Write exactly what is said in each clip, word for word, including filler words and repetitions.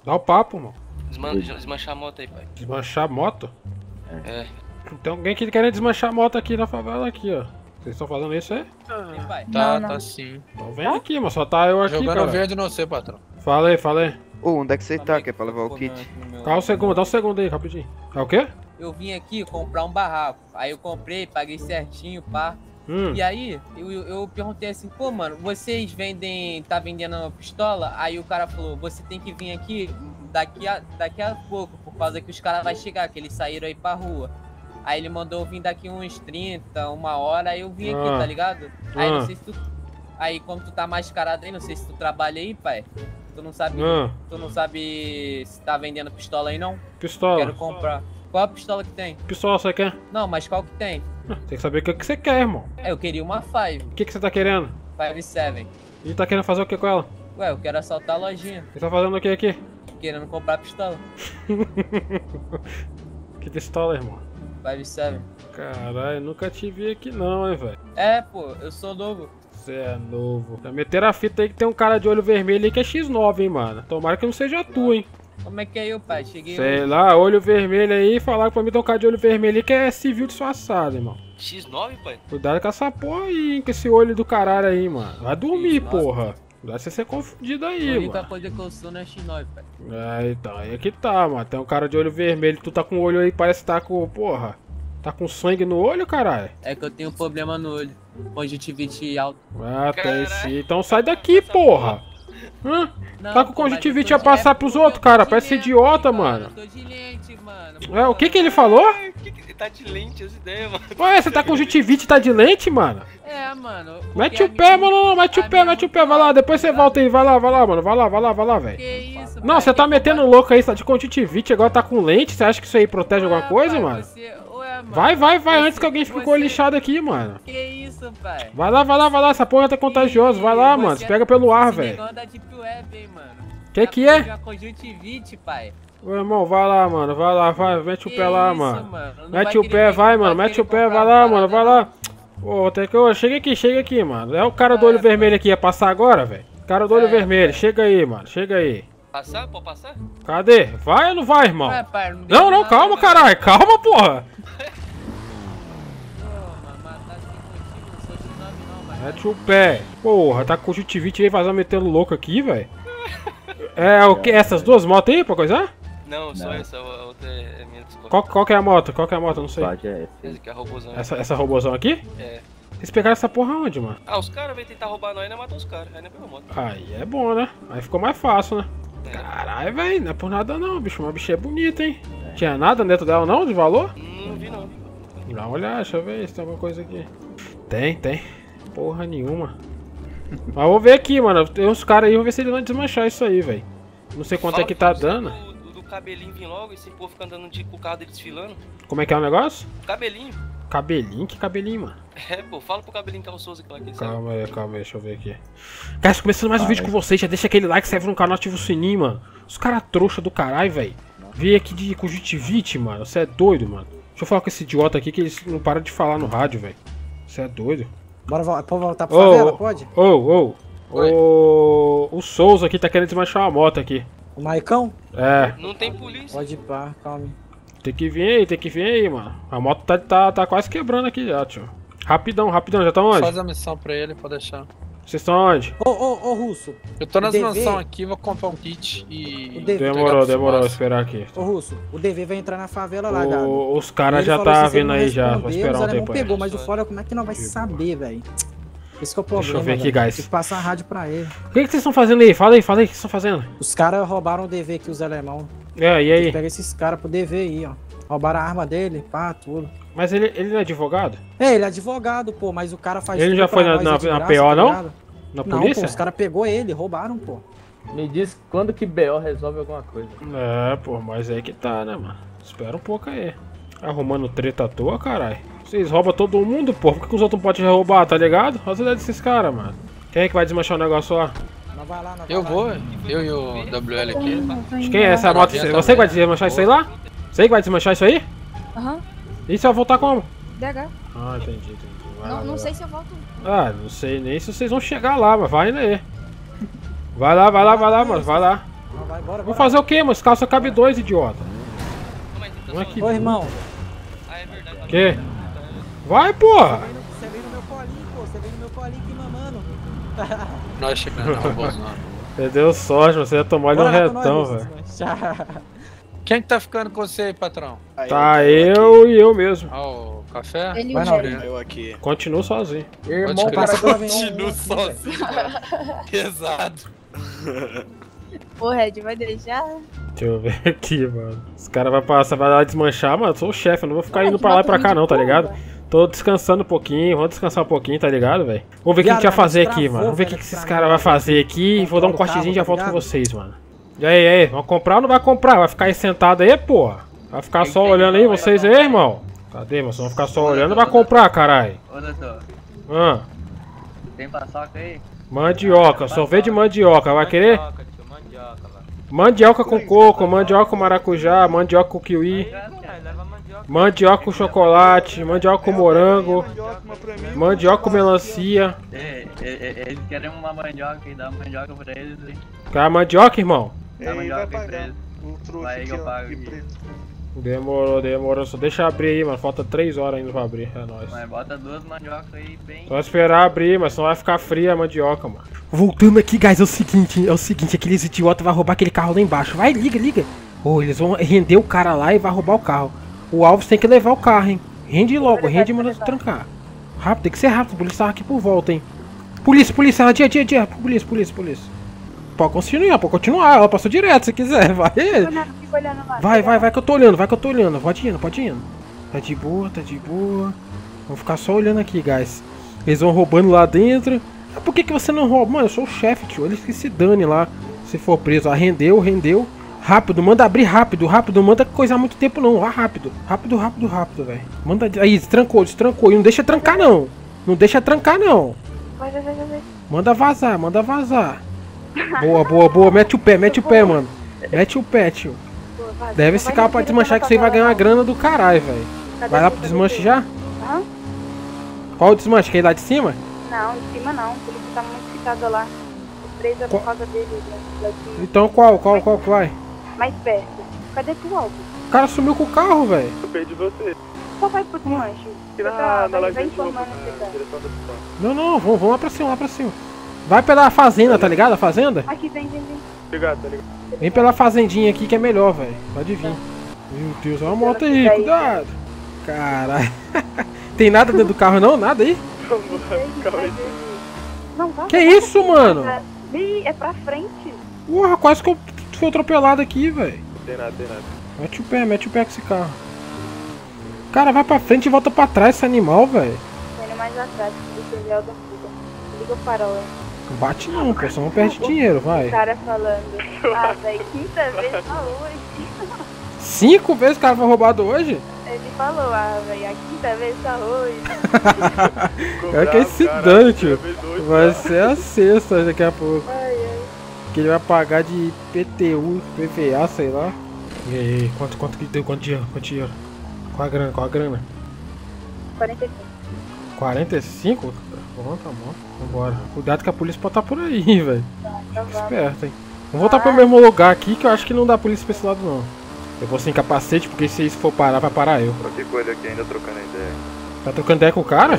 Dá o papo, mano. Desman desmanchar a moto aí, pai. Desmanchar a moto? É. Tem alguém que querendo desmanchar a moto aqui na favela aqui, ó. Vocês estão fazendo isso aí? Sim, pai. Tá, Não, não. tá sim. Então vem aqui, mano. Só tá eu aqui, Jogando cara. verde no você, patrão. Fala aí, fala aí. Ô, onde é que você tá? Que é pra levar o kit? Calma um segundo, dá um segundo aí, rapidinho. É o quê? Eu vim aqui comprar um barraco. Aí eu comprei, paguei certinho, pá. Hum. E aí, eu, eu, eu perguntei assim, pô, mano, vocês vendem, tá vendendo uma pistola? Aí o cara falou, você tem que vir aqui daqui a, daqui a pouco, por causa que os caras vão chegar, que eles saíram aí pra rua. Aí ele mandou eu vir daqui uns trinta, uma hora, aí eu vim aqui, Ah. tá ligado? Aí Ah. não sei se tu... Aí como tu tá mascarado aí, não sei se tu trabalha aí, pai. Tu não sabe, Ah. tu não sabe se tá vendendo pistola aí, não? Pistola. Quero comprar. Qual a pistola que tem? Pistola você quer? Não, mas qual que tem? Tem que saber o que, que você quer, irmão. É, eu queria uma Five, O que, que você tá querendo? Five Seven. E tá querendo fazer o que com ela? Ué, eu quero assaltar a lojinha, Você tá fazendo o que aqui? querendo comprar pistola. Que pistola, irmão? Five Seven. Caralho, nunca te vi aqui não, hein, velho. É, pô, eu sou novo. Você é novo. Já meteram a fita aí que tem um cara de olho vermelho aí que é xis nove, hein, mano. Tomara que não seja tu, hein. Como é que é eu, pai? Cheguei Sei hoje. lá, olho vermelho aí, falaram pra mim tem um cara de olho vermelho aí que é civil disfarçado, irmão. X nove, pai? Cuidado com essa porra aí, hein, com esse olho do caralho aí, mano. Vai dormir, Nossa. porra. Cuidado você ser confundido A aí, única mano. coisa que eu sou não é X nove, pai. É, então, aí é que tá, mano. Tem um cara de olho vermelho, tu tá com o olho aí, parece que tá com, porra. Tá com sangue no olho, caralho? É que eu tenho problema no olho. Conjuntivite alto. Ah, tem Caralho. sim. Então sai daqui, porra. Hã? Não, Tá com pô, mas conjuntivite eu a tô de- passar é pros porque outros, eu tô cara. de Parece lente, idiota, mano. mano. Eu tô de lente, mano. É, o que que ele falou? Que que- Tá de lente as ideias, mano. Ué, você tá com conjuntivite e tá de lente, mano? É, mano. porque Mete a o pé, minha- mano, não, mete o a pé, minha mete o muito pé, vai lá, alta, depois você tá volta aí, vai lá, vai lá, mano, vai lá, vai lá, vai lá, velho. Que isso, Não, pai? você tá Que metendo como- louco aí, você tá de conjuntivite, agora tá com lente, você acha que isso aí protege alguma Ué, coisa, pai, mano? você- ué, mano, Vai, vai, vai, você- antes que alguém fique com o você- olho inchado aqui, mano. Que isso, pai? Vai lá, vai lá, vai lá, essa porra tá contagiosa, vai lá, mano, você pega pelo ar, esse velho. negócio da Deep Web, hein, mano. Que Tá que é? com uma conjuntivite, pai. Ô, irmão, vai lá, mano, vai lá, vai, mete o Que pé lá, isso, mano. mano? Não Mete vai o querer pé, vir- vai, não mano, vai mete o querer pé, comprar vai lá, uma mano, vai parada, lá. Ô, tem que... Ô, chega aqui, chega aqui, mano. É o cara do olho Ah, vermelho aqui, ia passar agora, velho? Cara do olho É, vermelho, pai. chega aí, mano, chega aí. Passar? Pode passar? Cadê? Vai ou não vai, irmão? Ué, pai, não deu Não, não, nada, calma, né? caralho, calma, porra. Ô, mano, matar sem motivo, não sou X nove não, mano. Mete o pé. Porra, tá com conjuntivite aí, fazendo metendo louco aqui, velho. É, o que? Essas duas motos aí pra coisar? Não, só essa, a outra é é minha Discord. Qual, qual que é a moto? Qual que é a moto? Não sei. Pode é Essa aqui é a robôzão. Essa, essa robôzão aqui? É. Vocês pegaram essa porra onde, mano? Ah, os caras vêm tentar roubar nós, né? Matou os caras. Aí não é pela moto. Aí é bom, né? Aí ficou mais fácil, né? É. Caralho, velho, não é por nada não, bicho. Uma bicha é bonita, hein? Tinha nada dentro dela não, de valor? Hum, Não vi não. Dá uma olhada, deixa eu ver se tem alguma coisa aqui. Tem, tem. Porra nenhuma. Mas vou ver aqui, mano. Tem uns caras aí, vou ver se eles vão desmanchar isso aí, velho. Não sei quanto Fala é que tá pra você dando. Do, do, do cabelinho vir logo, esse povo fica andando de, com o carro dele desfilando. Como é que é o negócio? Cabelinho. Cabelinho? Que cabelinho, mano? É, pô, fala pro cabelinho Carlos Souza que lá que sabe. Calma aí, calma aí, deixa eu ver aqui. Guys, começando mais um vídeo com vocês, já deixa aquele like, se inscreve no canal, ativa o sininho, mano. Os caras trouxa do caralho, velho. Vim aqui de conjuntivite, mano. Você é doido, mano. Deixa eu falar com esse idiota aqui que eles não param de falar no rádio, velho. Você é doido. Bora vol pode voltar pra Ô, favela, ô, pode? Ô, ô. Oi. Ô. O Souza aqui tá querendo desmanchar uma moto aqui. O Maicão? É, Não tem polícia. Pode ir pá, calma. tem que vir aí, tem que vir aí, mano. A moto tá, tá, tá quase quebrando aqui já, tio. Rapidão, rapidão, já tá onde? Faz a missão pra ele, pode deixar. Vocês estão onde? Ô, ô, ô, Russo. Eu tô nas D V mansões aqui, vou comprar um kit e... O D V. Demorou, Entregar demorou, pro esperar aqui. Ô, Russo, o D V vai entrar na favela lá, gado. O, os caras Ele já falou tá assim, se ele vindo não aí já, vou responder, esperar os um alemão tempo pegou, aí. mas o foda é como é que não vai Tipo, saber, velho. Esse que é o problema. Deixa eu ver aqui, velho. guys. Tem que passar a rádio pra ele. O que, que vocês estão fazendo aí? Fala aí, fala aí, o que vocês estão fazendo? Os caras roubaram o D V aqui, os alemão. É, e aí? Pega esses caras pro D V aí, ó. Roubaram a arma dele, pá, tudo. Mas ele, ele não é advogado? É, ele é advogado, pô, mas o cara faz Ele tudo já pra foi na- nós, na- é de na graça, P O tá não? ligado? Na Não, polícia? pô, os caras pegou ele, roubaram, pô. Me diz quando que B O resolve alguma coisa. É, pô, mas aí que tá, né, mano? Espera um pouco aí. Arrumando treta à toa, caralho. Vocês roubam todo mundo, pô. Por que, que os outros não podem roubar, tá ligado? Olha as ideias desses caras, mano. Quem é que vai desmanchar o negócio lá? Não vai lá, não vai Eu lá. vou, eu e o W L aqui. Quem é essa moto? Você que vai desmanchar isso aí lá? Você que vai desmanchar isso aí? Aham, E você vai voltar como? D H. Ah, entendi, entendi. Vai lá, Não, não vai sei lá. se eu volto. Ah, não sei nem se vocês vão chegar lá, mas vai aí. Vai lá, vai lá, vai lá, mano. Vai lá. Não, vai embora, Vou bora. fazer o quê, mano? Esse carro só cabe dois, idiota. Mas então Não é só- que- Ô, irmão. Ah, é verdade. tá Que? bom. Vai, porra! Você vem no- Você vem no meu colinho, pô. Você vem no meu colinho aqui mamando. Nós chegando na Bolsonaro. Você deu sorte, você ia tomar ali um Bora lá com retão, nós, velho. Lúcio. Tchau. Quem que tá ficando com você aí, patrão? Tá eu e eu mesmo. Ah, o café? Ele Vai não, mesmo. Red. Eu aqui. Continuo sozinho. Irmão, Pode cara, crer. que lá vem um- Continuo um aqui, velho. sozinho. Pesado. Ô, Red, vai deixar? Deixa eu ver aqui, mano. Os caras vão passar, vai lá desmanchar, mano. Eu sou o chefe, eu não vou ficar Ai, indo que pra lá e bota pra cá, vídeo, não, tá porra. ligado? Tô descansando um pouquinho, vamos descansar um pouquinho, tá ligado, velho? Vamos ver o que a gente vai Viado, fazer mas aqui, travou, mano. Vamos ver o que velho, que esses pra caras mim. vão fazer aqui. Vou dar um Comprar o cortezinho e já carro, volto tá com ligado? vocês, mano. E aí, e aí, vão comprar ou não vai comprar? Vai ficar aí sentado aí, porra? Vai ficar só olhando aí, vocês aí, irmão? Cadê, mano? Vocês vão ficar só olhando ou vai comprar, caralho? Ô, doutor, Ah, tem paçoca aí? mandioca, sorvete de mandioca, vai querer? Mandioca, tio, mandioca, mano. Mandioca com coco, mandioca com maracujá, mandioca com kiwi, Leva mandioca. mandioca com chocolate, mandioca com morango, mandioca com melancia. É, é, é, eles querem uma mandioca e dá uma mandioca pra eles e Quer mandioca, irmão? dá mandioca pra eles. O trouxa Vai aqui, que eu ó, pago aqui aqui. preto. Demorou, demorou. Só deixa abrir aí, mano. Falta três horas ainda pra abrir. É nóis. Mas bota duas mandiocas aí bem. Só esperar abrir, mas senão vai ficar fria a mandioca, mano. Voltando aqui, guys, é o seguinte, é o seguinte, aqueles idiotas vão roubar aquele carro lá embaixo. Vai, liga, liga. Ô, eles vão render o cara lá e vai roubar o carro. O Alves tem que levar o carro, hein. Rende logo, rende e manda trancar. Rápido, tem que ser rápido, a polícia tava aqui por volta, hein. Polícia, polícia, ela dia, dia, dia. Polícia, polícia, polícia. Pode continuar, pode continuar, ela passou direto se quiser, vai. Fica olhando lá. Vai, vai, vai que eu tô olhando, vai que eu tô olhando. Pode indo, pode indo. Tá de boa, tá de boa. Vamos ficar só olhando aqui, guys. Eles vão roubando lá dentro. Ah, por que que você não rouba? Mano, eu sou o chefe, tio. Eles que se dane lá. Se for preso. Ah, rendeu, rendeu. Rápido, manda abrir rápido, rápido. Não manda coisar muito tempo não. Vá rápido. Rápido, rápido, rápido, velho. Manda. Aí, destrancou, destrancou. E não deixa trancar, não. Não deixa trancar, não. Vai, vai, vai, vai. Manda vazar, manda vazar. Boa, boa, boa. Mete o pé, mete o pé, mano. Mete o pé, tio. Pô, vai. Deve Não esse vai carro nem pra querer desmanchar que botar você vai pra ganhar uma lá, grana do caralho, velho. não. Cadê Vai lá você? pro Cadê desmanche você? já? Aham. Qual o desmanche? Quer ir lá de cima? Não, em cima não. Por isso tá muito ficado lá. Presa Qual- por causa dele. né? Lá de cima. Então qual? Qual, qual que vai? Mais perto. Cadê tu, Alves? O cara sumiu com o carro, velho. Eu perdi você. Só vai pro desmanche. Aqui na, Vai, na vai, live vai de novo, informando na você, tá? direção do hospital. Não, não, vamos, vamos lá pra cima, lá pra cima. Vai pela fazenda, tá ligado? A fazenda? Aqui, vem, vem, vem. Obrigado, tá ligado? Vem pela fazendinha aqui que é melhor, velho. Pode vir. Meu Deus, olha a moto aí, cuidado. Caralho. Tem nada dentro do carro não? Nada aí? Calma aí. Não, vai. Que isso, mano? Ih, é pra frente. Porra, quase que eu fui atropelado aqui, velho. Não tem nada, tem nada. Mete o pé, mete o pé com esse carro. Cara, vai pra frente e volta pra trás esse animal, velho. Tô indo mais atrás, do que o da fuga. Liga o farol, hein? Não bate não, pô, senão perde dinheiro, vai. O cara falando. Ah, velho, quinta vez só hoje. Cinco vezes o cara foi roubado hoje? Ele falou, ah, velho, a quinta vez só hoje. É que esse Caralho, dano, tio. primeira vez hoje, Vai tá? ser a sexta daqui a pouco. Ai, ai. Que ele vai pagar de P T U, P V A, sei lá. E aí, quanto, quanto que deu? Quanto dinheiro? Quanto dinheiro? Qual a grana? Qual a grana? quarenta e cinco. quarenta e cinco? Bom, tá bom. Vambora. Cuidado que a polícia pode estar por aí, velho. Então vamos. Esperto, hein. Vamos voltar pro mesmo lugar aqui que eu acho que não dá polícia pra esse lado, não. Eu vou sem capacete porque se isso for parar, vai parar eu. Troquei com ele aqui ainda trocando ideia. Tá trocando ideia com o cara?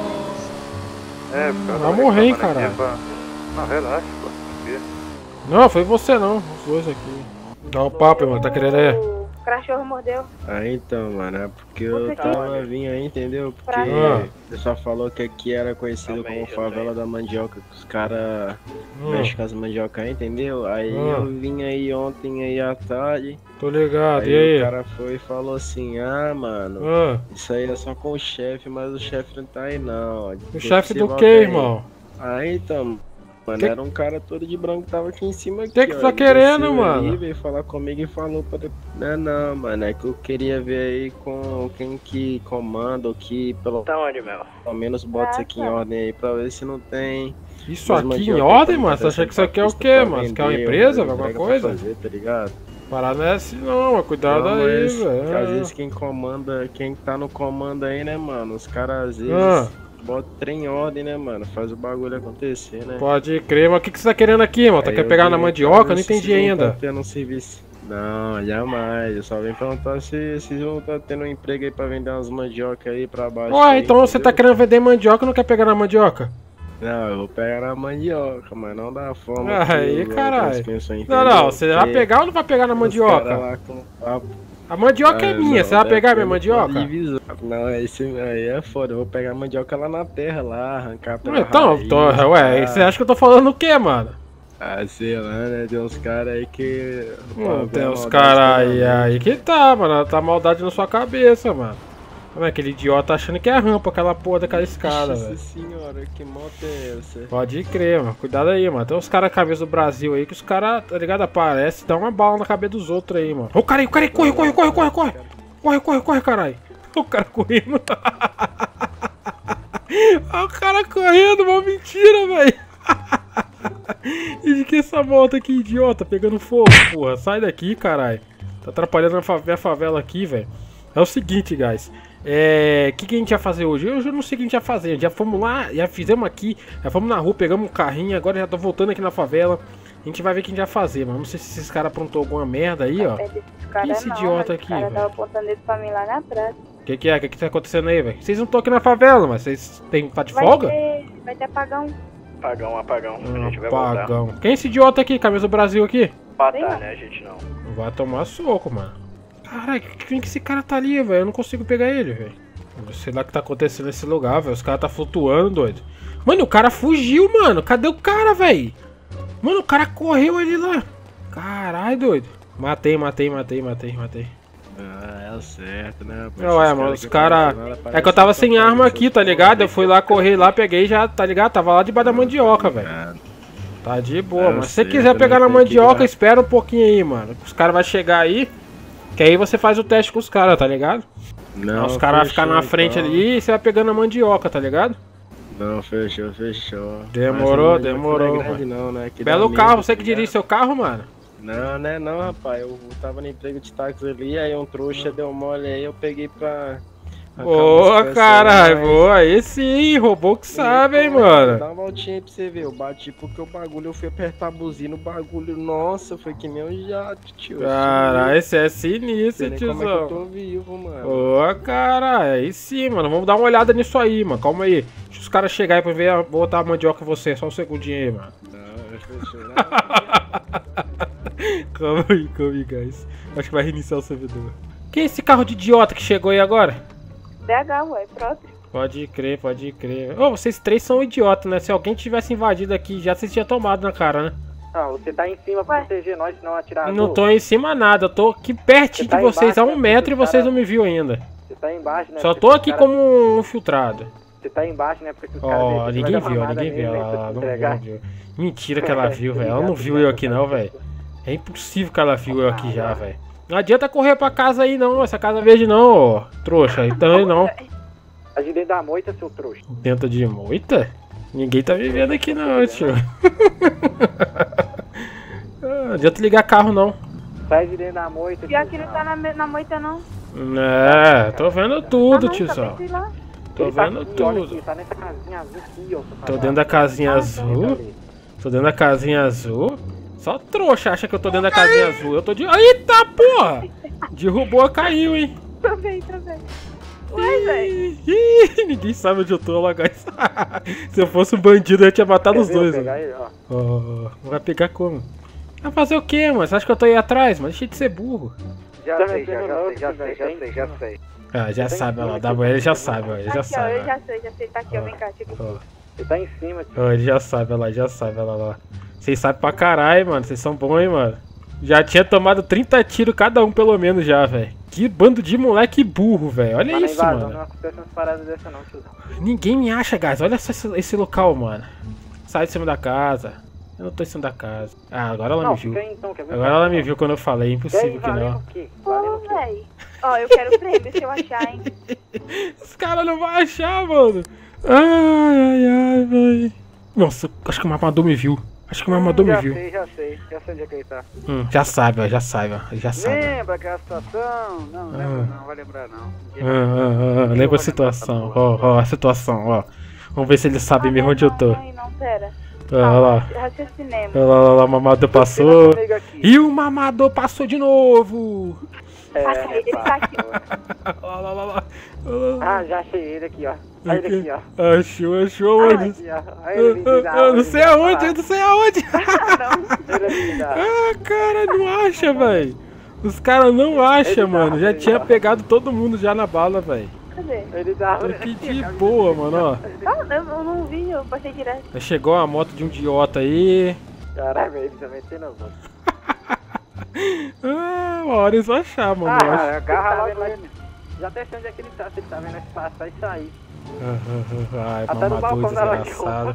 É, por causa Vai da morrer, hein, reclamando caralho. aqui pra- Não, relaxa, pô. confia. Não, foi você não. Os dois aqui. Dá um papo, mano. Tá querendo é? O cachorro mordeu. Ah, então, mano, é porque Você eu que- tava vindo aí, entendeu? Porque Ah. o pessoal falou que aqui era conhecido como favela da mandioca, que os caras Hum, mexem com as mandiocas aí, entendeu? Aí Ah. eu vim aí ontem aí à tarde, tô ligado. aí, E aí? o cara foi e falou assim, ah, mano, Ah, isso aí é só com o chefe, mas o chefe não tá aí não. o chefe do que, irmão? Aí então, mano, Que- era um cara todo de branco que tava aqui em cima aqui, Que que ó, tu tá ele querendo, desceu mano? Aí, veio falar comigo e falou pra... Não, não, mano, é que eu queria ver aí com quem que comanda ou que pelo, Tá onde, Mel? pelo menos bota isso aqui em ordem aí pra ver se não tem... Isso as aqui em mandioca ordem, que mano? Você acha que isso aqui é o pista quê, pra mano? Você quer uma vender, empresa, ou alguma entrega pra coisa? fazer, tá ligado? Parada não é assim não, mas cuidado Não, aí, mas que às velho. vezes quem comanda, quem tá no comando aí, né, mano, os caras às vezes... Ah, bota o trem em ordem, né, mano? Faz o bagulho acontecer, né? Pode crer, mas o que, que você tá querendo aqui, mano? Tá Aí quer eu pegar na vim mandioca? pra Eu não ver se entendi vocês vão ainda. tá tendo um serviço. Não, jamais. Eu só vim perguntar se vocês vão estar tendo um emprego aí pra vender umas mandioca aí pra baixo. Ué, aí, então você tá entendeu? querendo vender mandioca e não quer pegar na mandioca? Não, eu vou pegar na mandioca, mas não da forma Aí, que caralho. outras pessoas Não, entendeu? não, você vai Porque pegar ou não vai pegar na os mandioca? cara lá com papo. A mandioca é Ah, minha, não, você vai deve pegar ter minha no mandioca? divisor. Não, esse aí é foda. Eu vou pegar a mandioca lá na terra, lá, arrancar pela Então, raiz, tô, ué, tá? você acha que eu tô falando o quê, mano? Ah, sei lá, né? Tem uns caras aí que... Hum, Pô, tem a uns maldade caras aí, toda aí que tá, mano, tá maldade na sua cabeça, mano. Como é aquele idiota achando que é rampa, aquela porra daquela escada, Nossa velho. senhora, que moto é essa? Pode crer, mano, cuidado aí, mano. Tem uns caras cabeça do Brasil aí que os caras, tá ligado, aparece e dá uma bala na cabeça dos outros aí, mano. Ô, o cara aí, o cara aí, corre, corre, corre, corre, corre. Corre, corre, corre, caralho. O cara correndo. Olha o cara correndo, mó mentira, velho. E de que essa moto aqui, idiota, pegando fogo, porra. Sai daqui, caralho. Tá atrapalhando a favela, a favela aqui, velho. É o seguinte, guys. É... O que, que a gente vai fazer hoje? Hoje eu não sei o que a gente vai fazer. Já fomos lá, já fizemos aqui. Já fomos na rua, pegamos um carrinho. Agora já tô voltando aqui na favela. A gente vai ver o que a gente vai fazer, mano. Não sei se esses caras aprontou alguma merda aí, ó. É desses caras esse não, idiota mas aqui, Os caras velho? estavam apontando dedo pra mim lá na praça. O que, que é? O que, que tá acontecendo aí, velho? Vocês não estão aqui na favela, mas vocês têm tá de Vai folga? ter, vai ter apagão. Apagão, apagão. A gente vai Apagão. Quem é esse idiota aqui, camisa do Brasil aqui? voltar. Matar, né? A gente não. Vai tomar soco, mano. Caralho, quem que esse cara tá ali, velho? Eu não consigo pegar ele, velho. Sei lá o que tá acontecendo nesse lugar, velho. Os caras tá flutuando, doido. Mano, o cara fugiu, mano. Cadê o cara, velho? Mano, o cara correu ali lá. Caralho, doido. Matei, matei, matei, matei, matei. Ah, é o certo, né? rapaz? Não, é, Esses mano, os que caras... falam, É que eu parece tava que sem tá arma fazendo aqui, tá essas ligado? porra, Eu fui lá correr lá, peguei já, tá ligado? Tava lá debaixo da mandioca, velho. Ah, Tá de boa, É mas se você certo, quiser né? pegar na Tem que mandioca, ir. espera um pouquinho aí, mano. Os caras vão chegar aí, que aí você faz o teste com os caras, tá ligado? Não, Os caras vão ficar fechou, na frente então. ali e você vai pegando a mandioca, tá ligado? Não, fechou, fechou. Demorou, Mas a mandioca demorou, não é grande não, né? Que dá Belo medo, carro, você tá que dirige ligado? seu carro, mano? Não, né não, rapaz. Eu tava no emprego de táxi ali, aí um trouxa deu mole aí, eu peguei pra... arrancar umas Boa, peças caralho, mais. boa, aí sim, robô que sabe, hein, Dá mano. uma voltinha aí pra você ver, eu bati porque o bagulho, eu fui apertar a buzina, o bagulho, nossa, foi que nem um jato, tio. Caralho, esse é Não sinistro, sei nem como é que eu tiozão. tô vivo, mano. Boa, caralho, aí sim, mano. Vamos dar uma olhada nisso aí, mano. Calma aí. Deixa os caras chegarem aí pra ver. Vou botar a mandioca em você. Só um segundinho aí, mano. Não, fechou, né? Calma aí, calma aí, guys. Acho que vai reiniciar o servidor. Quem é esse carro de idiota que chegou aí agora? B H, ué, próprio. Pode crer, pode crer. Ô, vocês três são idiotas, né? Se alguém tivesse invadido aqui já, vocês tinham tomado na cara, né? Ah, você tá em cima pra proteger nós, senão atirador. Não tô em cima nada. Eu tô aqui pertinho Você tá de vocês, a embaixo, um né? metro, e Porque os vocês cara- não me viu ainda. Você tá embaixo, né? Só Porque tô os aqui cara- como um filtrado. Você tá embaixo, né? Porque se os caras Ó, verem, você ninguém vai dar viu, mamada ninguém viu. nele, né, pra Ela te não viu, entregar. não viu. Mentira que ela viu, velho. Ela não viu eu aqui não, velho. É impossível que ela viu eu aqui já, velho. Não adianta correr pra casa aí não, essa casa verde não, ó. Trouxa, então aí não. Tá de dentro da moita, seu trouxa. Dentro de moita? Ninguém tá vivendo aqui não, tio. Não adianta ligar carro não. Sai de dentro da moita. Pior que não tá na, me- na moita, não. É, tô vendo tudo, Ah, não, tiozão. acabei de ir lá. Tô Ele tá vendo aqui, olha tudo. aqui, tá nessa casinha azul aqui, ó. seu Tô safado. dentro da casinha azul. Tô dentro da casinha azul. Só trouxa acha que eu tô dentro da casinha azul. Eu tô de... Eita, porra! Derrubou, caiu, hein? Também, também. Ué, velho. Ih, ih, ninguém sabe onde eu tô lá, guys. Se eu fosse um bandido, eu ia tinha matado os Quer ver eu dois. pegar Mano. ele, ó. Oh, vai pegar como? Vai fazer o quê, mano? Você acha que eu tô aí atrás, mano? Deixa de ser burro. Já Tá sei, já, metendo já louco, sei, já velho, sei, já tá em sei, já cima. sei. Ah, já Tá em sabe, olha lá. cima Dá aqui, bom, ele já tá sabe, ó. Ele Aqui, já ó, sabe. eu ó. já sei, já sei, tá aqui, ó, vem cá, chega aqui. Ó. Você tá em cima, tio. Ó, ele já sabe, olha lá, já sabe, olha lá. Vocês sabem pra caralho, mano. Vocês são bons, hein, mano. Já tinha tomado trinta tiros cada um, pelo menos, já, velho. Que bando de moleque burro, velho. Olha Mas na isso, invasão mano. não acontece umas paradas dessa não, tiozão. Ninguém me acha, guys. Olha só esse, esse local, mano. Sai de cima da casa. Eu não tô em cima da casa. Ah, agora ela Não, me viu. fica aí então, quer ver? Agora ela me viu quando eu falei. Impossível que valendo não. o quê? Pô, Valendo o quê? velho. Ó, eu quero prêmio se eu achar, hein. Os caras não vão achar, mano. Ai, ai, ai, velho. Nossa, acho que o armador me viu. Acho que o armador me já viu. sei, já sei, já sei onde é que ele tá. Hum, já sabe, ó. Já sabe, ó. Já sabe. Lembra aquela situação? Não, lembra Ah. não, vai lembrar não. Ah, ah, ah, lembra a situação, ó, ó, a situação, ó. Vamos ver se ele sabe mesmo onde eu tô. Não, não, pera. Olha lá. Raciocinemos. Olha lá, olha lá, o mamador passou. E o mamador passou de novo. É, ele tá aqui. Olha lá, olha lá. Ah, já achei ele aqui, ó. Olha ele aqui, ó. Achou, achou Ah, onde? aqui, ó. Olha ele vindo da Eu não árvore, sei já aonde, falar. eu não sei aonde. Ele aqui da- Ah, cara, não acha, velho. Os caras não acham, mano. Já tinha pegado todo mundo já na bala, velho. Cadê? Ele da árvore. Que de boa, mano, ó. Ah, eu, eu não vi, eu passei direto. Já chegou a moto de um idiota aí. Caralho, ele também tem não, mano. Ah, uma hora eles vão achar, mano. eu acho. Ah, agarra logo ele. Já até sei onde é que ele tá, se ele tá vendo esse passar e sair. Ai, Até no mamador balcão da desgraçado.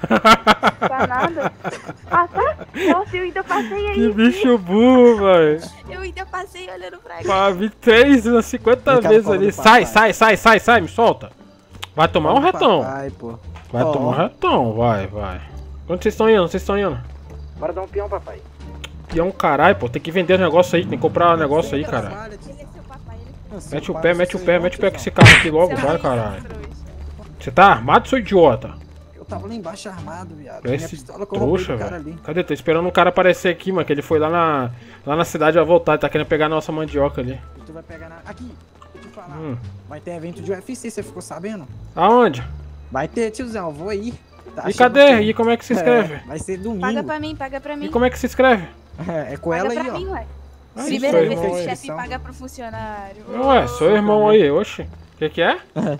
Tá nada. Ah, tá? Nossa, eu ainda passei aí. Que bicho burro, velho. Eu ainda passei olhando pra cá. Pá, vi três, umas cinquenta Vem cá, vezes fala ali. do Sai, papai. sai, sai, sai, sai, me solta. Vai tomar um retão. Papai, pô. Vai Ó. tomar um retão, vai, vai. Onde vocês estão indo? Onde vocês estão indo? Bora dar um peão, papai. Peão caralho, pô. Tem que vender o negócio aí, tem que comprar um negócio aí, cara. Trabalha, Ele é seu papai, ele tio. Mete o pé, mete o pé, mete o pé com esse carro aqui logo, vai, caralho. Você tá armado, seu idiota? Eu tava lá embaixo armado, viado. É Minha esse pistola que eu roubei trouxa, do cara velho. ali. Cadê? Tô esperando um cara aparecer aqui, mano, que ele foi lá na, lá na cidade, vai voltar, ele tá querendo pegar a nossa mandioca ali. Tu vai pegar na... Aqui, deixa eu te falar. Hum. Vai ter evento de U F C, você ficou sabendo? Aonde? Vai ter, tiozão, vou aí. Tá E achando cadê? que- E como é que se inscreve? É, vai ser domingo. paga pra mim, paga pra mim. E como é que se inscreve? É, é com Paga ela pra aí, ó. mim, ué. Ah, isso Primeira aí, vez que irmão o aí. chefe paga pro funcionário. Ué, sou irmão aí, oxe. O que que é?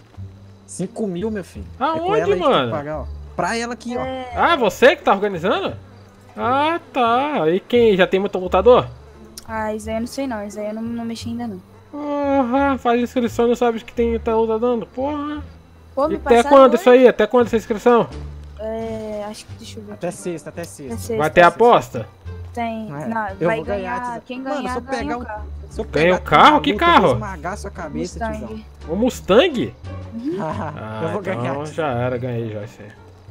cinco mil, meu filho. Aonde, é com ela aí que tem que mano? pagar, ó. Pra ela aqui, ó. É, Ah, você que tá organizando? Ah, tá. E quem? Já tem muito lutador? ah, isso aí eu não sei não, isso aí eu não, não mexi ainda não. Porra, faz inscrição e não sabe que tem tá lutador? Porra. Pô, E me até passaram quando hoje? isso aí? Até quando essa inscrição? É, acho que deixa eu ver. Até sexta, até É sexta. sexta. Vai ter aposta? Tem. É, Não, eu vai vou ganhar, ganhar. tiozão. Quem Mano, ganhar, se eu ganha pegar o um- carro. Se eu Ganha pegar o carro? na Que luta, eu carro? vou esmagar sua cabeça, tiozão. Mustang. O Mustang? Ah, Ah, eu vou ganhar. então já era, ganhei já isso aí.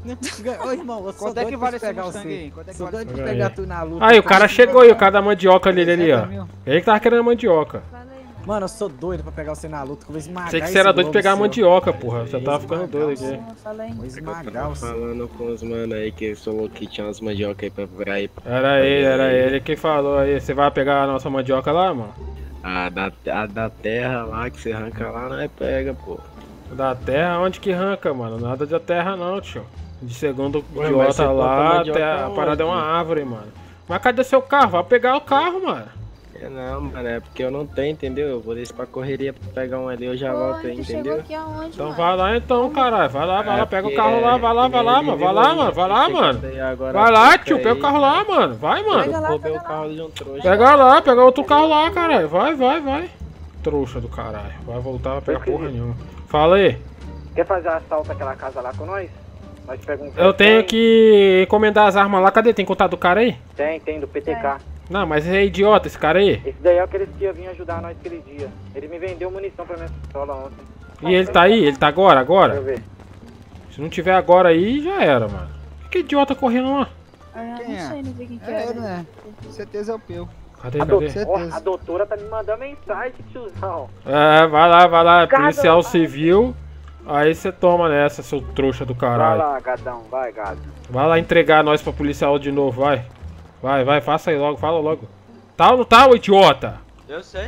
Ô, irmão, eu sou Quanto é que doido vale pra esse pegar Mustang você. aí? Quanto é que Sou vale doido esse pra Mustang? pegar tu na luta. Aí, o Eu cara quero- chegou aí, o cara da mandioca ali, ali, ó. mil. Ele que tava querendo a mandioca. Fala aí, mano. Mano, eu sou doido pra pegar você na luta, que eu vou esmagar. Sei que esse você era doido de globo pegar a seu. mandioca, porra. Você Vou tava ficando esmagar doido o aqui. seu. Fala aí. Vou Eu esmagar tava o seu. falando com os mano aí que falou que tinha umas mandioca aí pra por aí. Era ele, era ele que falou aí. Você vai pegar a nossa mandioca lá, mano? A da, a da terra lá que você arranca lá, não é pega, pô. Da terra? Onde que arranca, mano? Nada de terra não, tio. De segundo Ué, mas você idiota bota lá, mandioca até a aonde? parada é uma árvore, mano. Mas cadê seu carro? Vai pegar o carro, mano. É não, mano, é porque eu não tenho, entendeu? Eu vou descer pra correria pra pegar um ali, eu já volto Porra, aí, tu chegou entendeu? aqui aonde, Então mano? vai lá então, caralho. Vai lá, vai É lá, pega o porque carro lá, vai lá, é vai lá, ele mano. Vai viu lá, aí, mano, vai lá, chegando mano. aí agora Vai lá, há pouco tio, pega o aí. carro lá, mano. Vai, mano. Pega lá, Roubei pega o lá. carro de um trouxa. Pega lá, pega outro carro lá, caralho. Vai, vai, vai. Trouxa do caralho. Vai voltar, vai pegar porra nenhuma. Fala aí. Quer fazer assalto àquela casa lá com nós? Nós pegamos um Eu tenho tem, que encomendar as armas lá. Cadê? Tem contato do cara aí? Tem, tem, do P T K. Não, mas é idiota esse cara aí. Esse daí é aquele que ia vir ajudar nós aquele dia. Ele me vendeu munição pra minha pistola ontem. E ele tá aí? Ele tá agora? Deixa eu Agora? ver. Se não tiver agora aí, já era, mano. Que idiota correndo lá? Ah, eu Quem não é? sei, não vi quem que É, era. né? Certeza é o Peu. Cadê, A, do... cadê? Ó, a doutora tá me mandando mensagem, tiozão. É, vai lá, vai lá. Cada- Policial civil. Aí você toma nessa, seu trouxa do Vai caralho. lá, gadão, vai, gado. Vai lá entregar nós pra policial de novo, vai. Vai, vai, faça aí logo, fala logo. Tá ou não tá, ô idiota? Eu sei.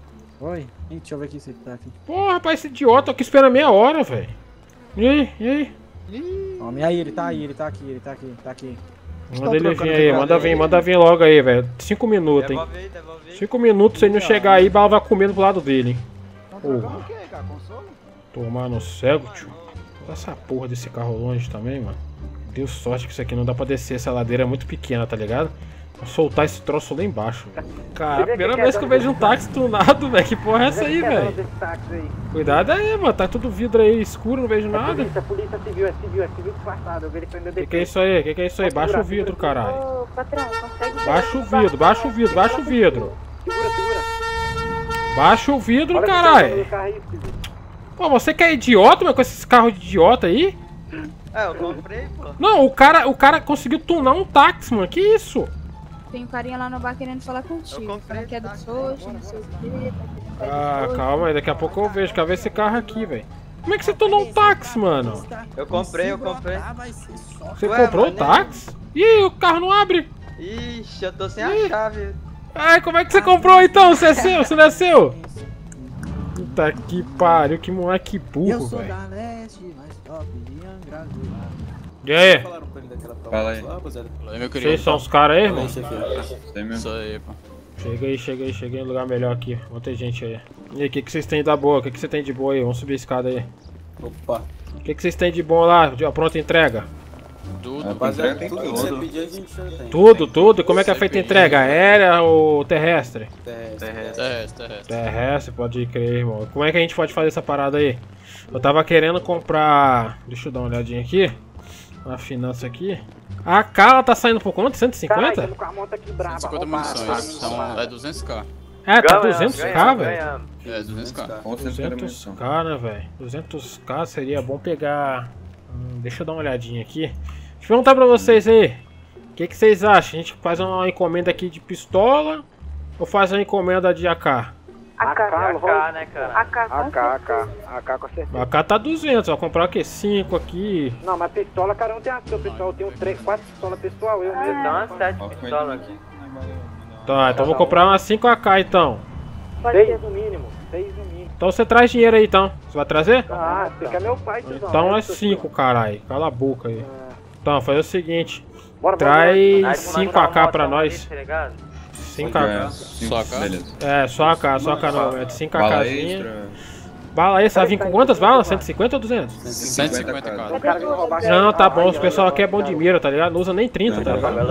Oi? Ih, deixa eu ver aqui se ele tá aqui. Porra, rapaz, esse idiota, tô aqui esperando meia hora, velho. E aí, e aí? Homem, aí, ele tá aí, ele tá aqui, ele tá aqui, tá aqui. Manda ele vir aí, manda vir, manda vir logo aí, velho. Cinco minutos, hein. Cinco minutos, se ele não chegar aí, bala vai comendo pro lado dele, hein. Porra. Tomar no cego, tio. Bota essa porra desse carro longe também, mano. Deu sorte que isso aqui não dá pra descer, essa ladeira é muito pequena, tá ligado? Vou soltar esse troço lá embaixo. Cara, a primeira vez que eu vejo um táxi tunado, velho. Que porra é essa aí, velho? Cuidado aí, mano. Tá tudo vidro aí escuro, não vejo nada. Polícia, polícia civil, é civil, é civil disfarçado. Eu vi ele prendendo Que que é isso aí? Que que é isso aí? Baixa o vidro, caralho. Ô, patrão, consegue... Baixa o vidro, baixa o vidro, baixa o vidro. Segura, segura. Baixa o vidro, Olha que tá caralho. no carro aí, civil. Pô, você que é idiota, mano, com esses carros de idiota aí? É, eu comprei, pô. Não, o cara, o cara conseguiu tunar um táxi, mano. Que isso? Tem um carinha lá no bar querendo falar contigo. Falando que é do Soja, não sei o quê. Tá querendo Ah, coisa. calma aí, daqui a pouco eu vejo. Quero ver esse carro aqui, velho. Como é que você tornou um táxi, mano? Eu comprei, eu comprei. Você Ué, comprou o mano, táxi? Ih, o carro não abre. Ixi, eu tô sem a chave. Ai, como é que você comprou então? Você é seu? Você não é seu? Puta que pariu, que moleque burro, velho. E aí? Fala aí. Fala aí, meu querido. Vocês são os caras aí, irmão? Sei mesmo. Isso aí, pô. Cheguei, cheguei, cheguei em lugar melhor aqui. Vamos ter gente aí. E aí, o que, que vocês têm da boa? O que, que você tem de boa aí? Vamos subir a escada aí. Opa. O que, que vocês têm de bom lá? De a pronta entrega? Tudo. Rapaziada, tem Tudo que você pedir a gente já tem. Tudo, tudo. E como é que é feita a entrega? Aérea ou terrestre? Terrestre. Terrestre, terrestre. Terrestre, pode crer, irmão. Como é que a gente pode fazer essa parada aí? Eu tava querendo comprar... Deixa eu dar uma olhadinha aqui. A finança aqui. A K tá saindo por quanto? cento e cinquenta? Com a moto aqui braba. cento e cinquenta munições. Então é duzentos k. É, tá duzentos k, velho. É, duzentos k. duzentos k, né, velho? duzentos k seria bom pegar... Hum, deixa eu dar uma olhadinha aqui. Deixa eu perguntar pra vocês aí. O que, que vocês acham? A gente faz uma encomenda aqui de pistola ou faz uma encomenda de A K? A K, A K, né, cara? A K, A K, A K. A K com certeza. A K tá duzentos, vai comprar o quê? cinco aqui. Não, mas pistola, cara, não tem a sua pistola. Eu tenho três, quatro pistolas pessoal. Eu mesmo. Então, umas sete pistolas aqui. Tá, então vou comprar umas cinco A K então. Seis no mínimo. Seis no mínimo. Então você traz dinheiro aí então. Você vai trazer? Ah, você quer meu pai, tiozão. Então é cinco, caralho. Cala a boca aí. Então, fazer o seguinte. Traz cinco A K pra nós. cinco A K. Só a K? É, só A K, só A K não. É cinco AKzinha. Bala extra, vai vir com quantas balas? cento e cinquenta ou duzentos? cento e cinquenta k. O cara vem roubar. Não, tá bom, os pessoal aqui é bom de mira, tá ligado? Não usa nem trinta, tá ligado?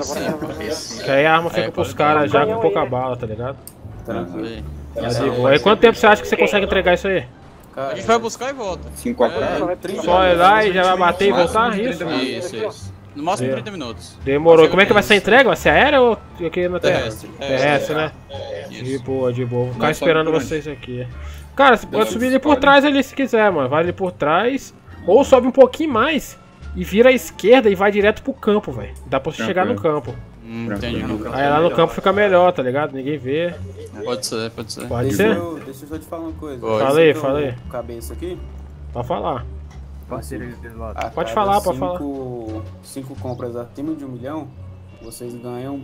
Que aí a arma fica pros caras já com pouca bala, tá ligado? Aí. É de boa. E quanto tempo você acha que você consegue entregar isso aí? A gente vai buscar e volta. cinco A K. Só ir lá e já vai bater e voltar? Isso? Isso, isso. No máximo trinta minutos. Demorou. Como é que vai ser a entrega? Vai ser aérea ou aqui na terra? Terrestre. Terrestre, né? Isso. De boa, de boa. Vou ficar Mas esperando sobe por onde? vocês aqui. Cara, você pode subir ali por Pode. trás ali se quiser, mano. Vai ali por trás. Ou sobe um pouquinho mais e vira à esquerda e vai direto pro campo, velho. Dá pra você chegar no campo. Hum, entendi. Aí lá no campo fica melhor, tá ligado? Ninguém vê. Pode ser, pode ser. Pode Deixa ser? eu, deixa eu só te falar uma coisa. Pode. Falei, Você falei. viu o cabeça aqui? Pode falar. A Pode cada falar, pode cinco, cinco compras acima de um milhão, vocês ganham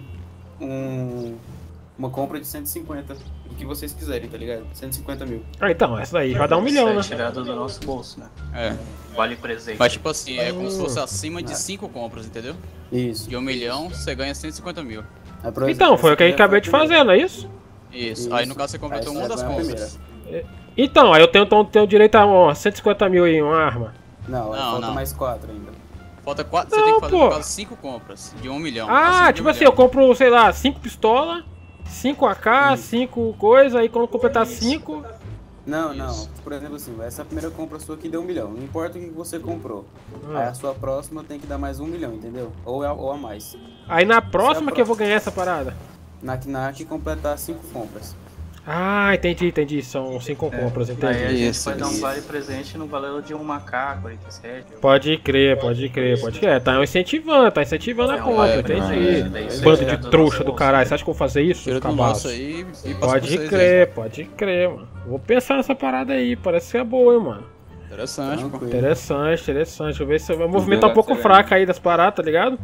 um, uma compra de cento e cinquenta. O que vocês quiserem, tá ligado? cento e cinquenta mil. Ah, então, essa daí vai dar um milhão, né? Tirado do nosso bolso, né? É. Vale presente. Mas tipo assim, é como se fosse acima de cinco compras, entendeu? Isso. De um milhão, você ganha cento e cinquenta mil. Aí, por exemplo, Então, foi o que a gente acabei de fazer, não é isso? Isso. Isso. Aí no caso você completou Aí uma você das vai a compras. Então, aí eu tenho, então, tenho direito a ó, cento e cinquenta mil em uma arma. Não, Não, falta não. mais quatro ainda. Falta quatro, Não, você tem que fazer pô. no caso cinco compras de um milhão. Ah, acima de tipo um assim, milhão. eu compro, sei lá, cinco pistolas, cinco A K, cinco coisa, aí quando completar cinco. Não, não. Por exemplo assim, essa primeira compra sua aqui deu um milhão. Não importa o que você comprou. Aí a sua próxima tem que dar mais um milhão, entendeu? Ou a, ou a mais. Aí na próxima que eu vou ganhar essa parada. Na que na que completar cinco compras. Ah, entendi, entendi. São cinco compras, Aí a entendi. gente Isso, vai dar um isso. vale presente no valor de uma K quarenta e sete. Pode crer, pode crer, pode crer. Tá incentivando, tá incentivando a compra, entendi. Bando de trouxa do caralho. Você acha que eu vou fazer isso? Tira do Cabaço? nosso aí e passa pra Pode vocês crer, pode crer, mano. Vou pensar nessa parada aí, parece ser boa, hein, mano. aí. Interessante, pô. Tranquilo. Interessante, interessante. Deixa eu ver se o movimento tá um pouco fraco aí das paradas, tá ligado?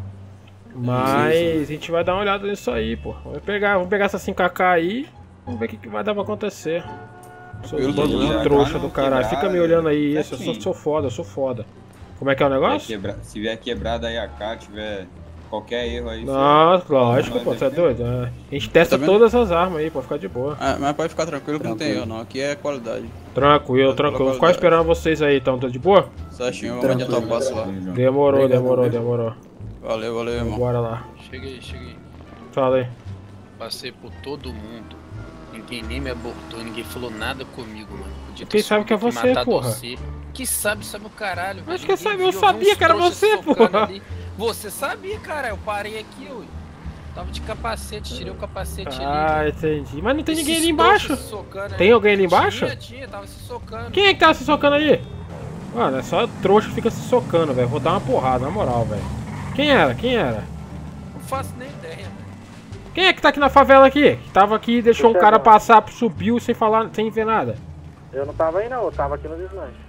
Mas a gente vai dar uma olhada nisso aí, pô. Vamos pegar, vamos pegar essa cinco A K aí. Vamos ver o que, que vai dar pra acontecer. Sou Eu um bando tô de olhando, trouxa cara, do caralho. não Fica quebrar, me olhando aí, é isso. Eu sou, assim. sou foda, eu sou foda. Como é que é o Vai negócio? quebrar- se vier quebrada aí a K, tiver qualquer erro aí. Não, lógico, Nós pô, você é aqui. doido? É. A gente testa Tá vendo? todas as armas aí, pode ficar de boa. Ah, mas pode ficar tranquilo que não tem erro não. Aqui é qualidade. Tranquilo, tranquilo. Vou ficar esperando vocês aí, então. Tá de boa? Certinho, vamos adiantar o passo lá. Demorou, demorou, demorou. Valeu, valeu, irmão. Bora lá. Cheguei, cheguei. Fala aí. Passei por todo mundo. Ninguém nem me abortou, ninguém falou nada comigo, mano. Podia ter Quem sabe que é subido, você, matado porra? Você. Que sabe, sabe o caralho. Mas velho. que Ninguém sabe, eu viu, sabia vi uns que era trouxas você, socando porra. ali. Você sabia, cara. Eu parei aqui, ui. Tava de capacete, tirei o capacete Ah, ali. entendi. Mas não tem ninguém Esses ali embaixo? trouxas se socando, Tem né? alguém ali embaixo? Tinha, tinha, tava se socando. Quem é que tá se socando aí? Mano, é só trouxa que fica se socando, velho. Vou dar uma porrada, na moral, velho. Quem era? Quem era? Não faço nem ideia, velho. Quem é que tá aqui na favela aqui? Que tava aqui e deixou um cara passar, subiu sem falar, sem ver nada. Eu não tava aí não, eu tava aqui no deslanche.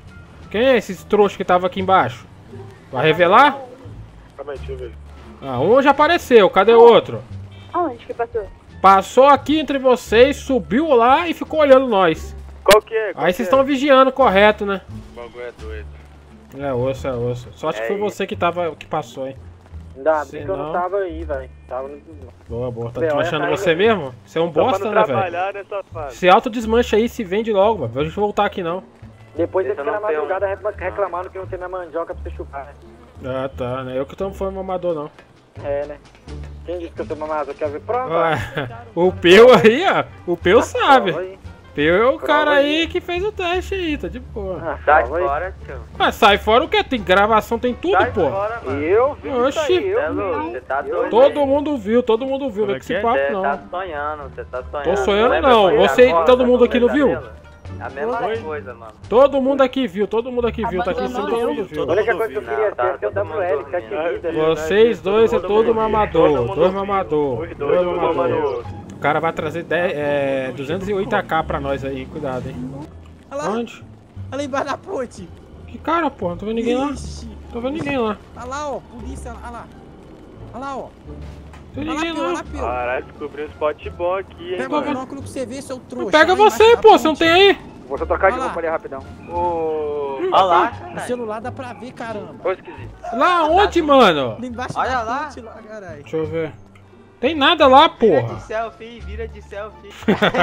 Quem é esse trouxa que tava aqui embaixo? Vai revelar? Calma aí, deixa eu ver. Ah, um já apareceu, cadê o outro? Aonde que passou? Passou aqui entre vocês, subiu lá e ficou olhando nós. Qual que é? Qual Aí que vocês é? estão vigiando, correto, né? O bagulho é doido. É osso, é osso. Só acho que foi você que tava, que passou, hein? Ainda Se bem que eu não não- tava aí, velho. Tava no... Boa, boa. Tá Bem, olha desmanchando a cara você dele. mesmo? Você é um Só pra bosta, não né, velho? trabalhar, né, safado? Se autodesmancha aí, se vende logo, velho. Pra gente voltar aqui, não. Depois você Esse fica eu na não tenho. madrugada recla- reclamando que não tem minha mandioca pra você chupar. né? Ah, tá, né? Eu que tô foi mamador, não. É, né? Quem disse que eu sou mamador? Quer ver prova? Ué, o Peu aí, ó. O Peu sabe. Prova aí. Peu é o cara Prova aí aí. que fez o teste aí, tá de boa. Ah, Sai prova aí. fora, tio. Ah, sai fora o quê? Tem gravação, tem tudo, Sai pô. fora, mano. Eu vi isso Oxi. aí, eu Cê é vi. louco, você tá doido. Todo mundo viu, todo mundo viu. Não é que esse papo, Você não. tá sonhando, você tá sonhando. Tô sonhando, Lembra não. quando Você- era todo rosa, mundo aqui não viu? pesadelo? A mesma Oi? coisa, mano. Todo mundo aqui viu, todo mundo aqui viu. Tá aqui em cima, todo mundo viu. A única coisa que eu queria Não, tá ser é ter o todo mundo W L, dormindo. sete vidas. Vocês dois é todo mamador. mundo Dois viu. mamador. Os Dois dois, dois mamador. mamador. O cara vai trazer dez, é, duzentos e oito A K pra nós aí, cuidado, hein. Olha lá, Onde? olha lá embaixo da ponte. Que cara, pô? Não tô vendo ninguém lá. Ixi. Não tô vendo ninguém lá. Olha lá, ó, polícia, olha lá. Olha lá, ó. Não tem Olha lá, ninguém Pio, olha lá. lá, Pio. Caralho, descobri um spot bom aqui, hein, Pega o mano. binóculo que você vê, seu trouxa. Pega Olha lá você, embaixo pô, da você não ponte. tem aí? Vou só trocar de Olha lá. roupa ali rapidão. Ô... Olha lá. No celular dá pra ver, caramba. Ô, esquisito. Lá onde, mano? Ali embaixo Olha da lá. ponte lá, caralho. Deixa eu ver. Tem nada lá, Vira porra. de selfie, vira de selfie.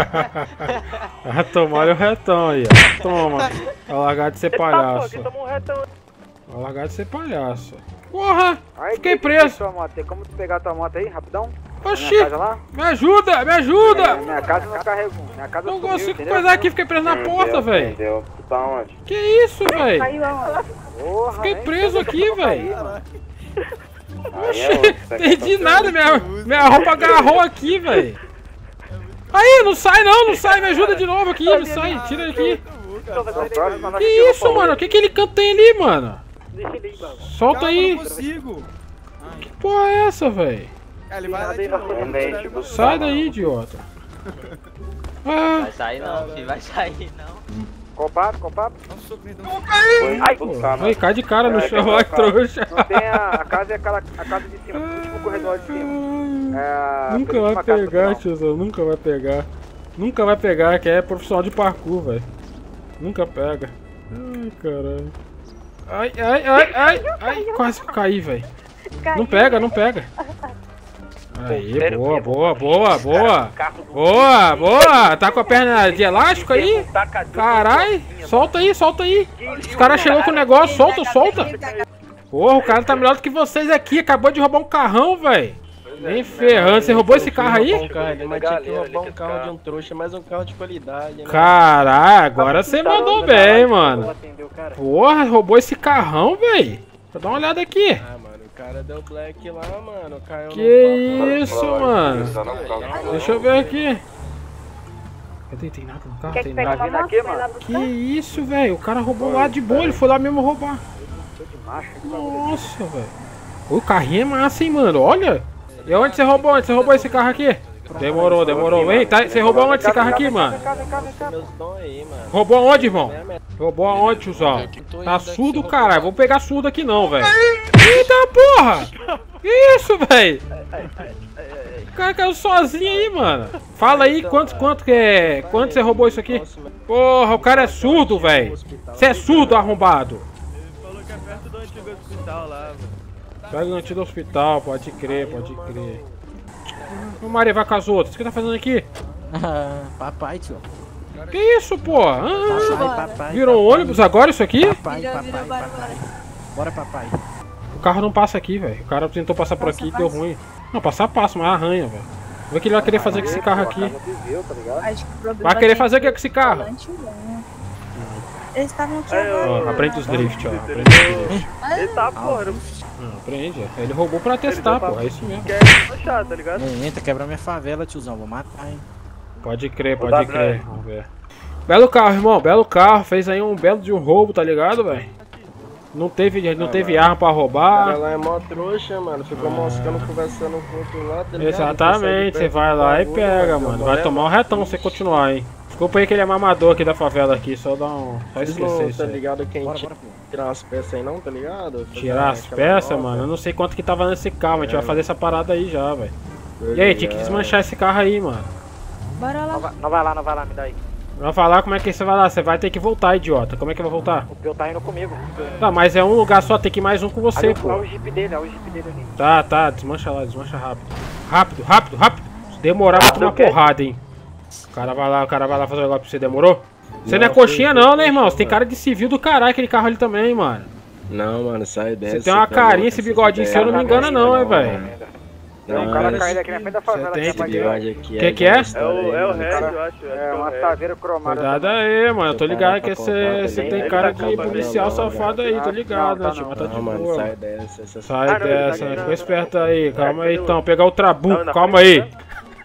Ah, toma, olha o retão aí, ó. Toma. Vai largar de ser Eita, pô, palhaço. aqui tomou um retão. Vai largar de ser palhaço. Porra! Aí, Fiquei que- que preso. tua moto aí? Como tu pegar tua moto aí, rapidão? Oxi! Minha casa lá? Me ajuda, me É, ajuda! minha casa não carregou. Minha casa Não sumiu, consigo entendeu? coisar aqui, fiquei preso na porta, velho. Entendeu? Tu tá onde? Que isso, velho? Caiu aonde? Porra, Fiquei nem preso sei onde aqui, eu vou cair, velho. mano. Aí é outro, tá aqui, Entendi tá nada, minha, minha roupa agarrou aqui, velho. Aí, não sai não, não sai, me ajuda de novo aqui, não sai, tira aqui. Na próxima nós Que tiramos isso, pra mano? O que que ele canta tem ali, mano? Deixa ele aí, mano. Solta Calma, aí. não consigo. Que porra é essa, velho? Ah, ele vai lá de Nada novo. aí, Também, Vai tipo, Sai daí, idiota. Ah, Vai sair não, filho, vai sair não. Copato, copato. Nossa, o socrinho. Foi Ai, buscar, aí mano. cai de cara no Vai, chão, vai, vai, vai. trouxa. Não tem a, a casa, é aquela, a casa de cima, o último corredor de cima. É a Nunca penúltima vai casa do pegar, final. tiozão, nunca vai pegar. Nunca vai pegar, que é profissional de parkour, velho. Nunca pega. Ai, caralho. Ai, ai, ai, ai, ai, quase que eu caí, velho. Não pega, não pega. Aí, boa, boa, boa, boa. Boa, boa. Tá com a perna de elástico aí? Carai, solta aí, solta aí. Os caras chegou com o negócio, solta, solta. Porra, o cara tá melhor do que vocês aqui. Acabou de roubar um carrão, velho. Nem ferrando. Você roubou esse carro aí? Um carro, mas tinha que roubar um carro de um trouxa, mas um carro de qualidade, né? Caralho, agora você mandou bem, mano. Porra, roubou esse carrão, velho. Vou dar uma olhada aqui. Ah, mano, o cara deu black lá, mano. Caiu Que no isso, mano. Deixa eu ver aqui. Cadê? Tem nada no carro? Quer Tem que pegue nada. uma moto? Vai lá Que buscar? isso, velho? O cara roubou lá de boa, ele foi lá mesmo roubar. Nossa, velho. O carrinho é massa, hein, mano. Olha. E onde você roubou? Onde você roubou esse carro aqui? Demorou, demorou. Vem, tá? Você roubou onde esse carro aqui, mano? meus dons aí, mano. Roubou aonde, irmão? Roubou aonde, tiozão? Tá surdo, caralho. Vou pegar surdo aqui não, velho. Eita porra! Que isso, velho? O cara caiu sozinho aí, mano. Fala aí quanto, quanto que é. Quanto você roubou isso aqui? Porra, o cara é surdo, velho. Você é surdo, arrombado. Falou que é perto do antigo hospital lá, mano. Pega no antigo hospital, pode crer, pode crer. Ô Maria, vai com as outras. O que tá fazendo aqui? Papai, tio. Que isso, porra? Ah, Papai, papai. virou um ônibus agora isso aqui? Papai, papai, papai. Bora, papai. O carro não passa aqui, velho. O cara tentou passar por aqui e deu ruim. Não, passar passa, mas arranha, velho. Vê o que ele vai querer fazer com esse carro aqui. Acho que o problema Vai querer é fazer o que com esse carro? volante, né? Eles estavam aqui Aí, agora. Ó, aprende os drift, ó. Aprende os drift. Eita porra, Não, aprende. ó. Ele roubou pra testar, pô. É isso mesmo. quer achar, tá ligado? Ei, entra, quebra minha favela, tiozão. Vou matar, hein. Pode crer, Vou pode dar crer. break. Vamos ver. Belo carro, irmão. Belo carro. Fez aí um belo de um roubo, tá ligado, velho? Não teve, não teve arma pra O cara roubar. lá é mó trouxa, mano. Ficou moscando, conversando com o outro lá, tá ligado? Exatamente. Você vai lá e pega, mano. Vai tomar um retão se você continuar, hein? Desculpa aí que ele é mamador aqui da favela aqui, só dá um. Só Vocês esquecer não isso tá aí. ligado quem Bora, tira bora, pô. tirar as peças aí não, tá ligado? Fazer Tirar as aquela peças, nova. mano, eu não sei quanto que tava nesse carro, mas a gente É, vai fazer essa parada aí já, velho. Tô E aí, tinha que ligado. desmanchar esse carro aí, mano. Bora Não lá. vai, não vai lá, não vai lá, me dá aí. Vai falar como é que você vai lá, você vai ter que voltar, idiota. Como é que vai voltar? O Pio tá indo comigo. Tá, mas é um lugar só, tem que ir mais um com você, Ali, pô. é o jeep dele, é o jeep dele ali. Tá, tá, desmancha lá, desmancha rápido. Rápido, rápido, rápido. Se demorar, vai tomar porrada, hein. O cara vai lá, o cara vai lá fazer o negócio pra você, demorou? Você não é coxinha não, né, irmão? Você tem cara de civil do caralho, aquele carro ali também, mano. Não, mano, sai dessa. Você tem uma carinha, esse bigodinho seu não me engana não, hein, velho. Tem um cara caído aqui na frente da favela. tem aqui, que- rapaz. Que que é? É o, é o Red, Cara, eu acho. É uma saveira cromada. Cuidado aí, mano. Eu tô ligado que pra você contar, você tem tem que cara tá de com policial não, safado aí, tô Ah, ligado, não, né, tio? Mas tá Não, de mano, boa. sai dessa. Essa... Sai Ah, não, dessa, ele tá ficou aqui, esperto aí. Calma aí cadê então, o- pegar o trabuco, Não, na calma frente, aí.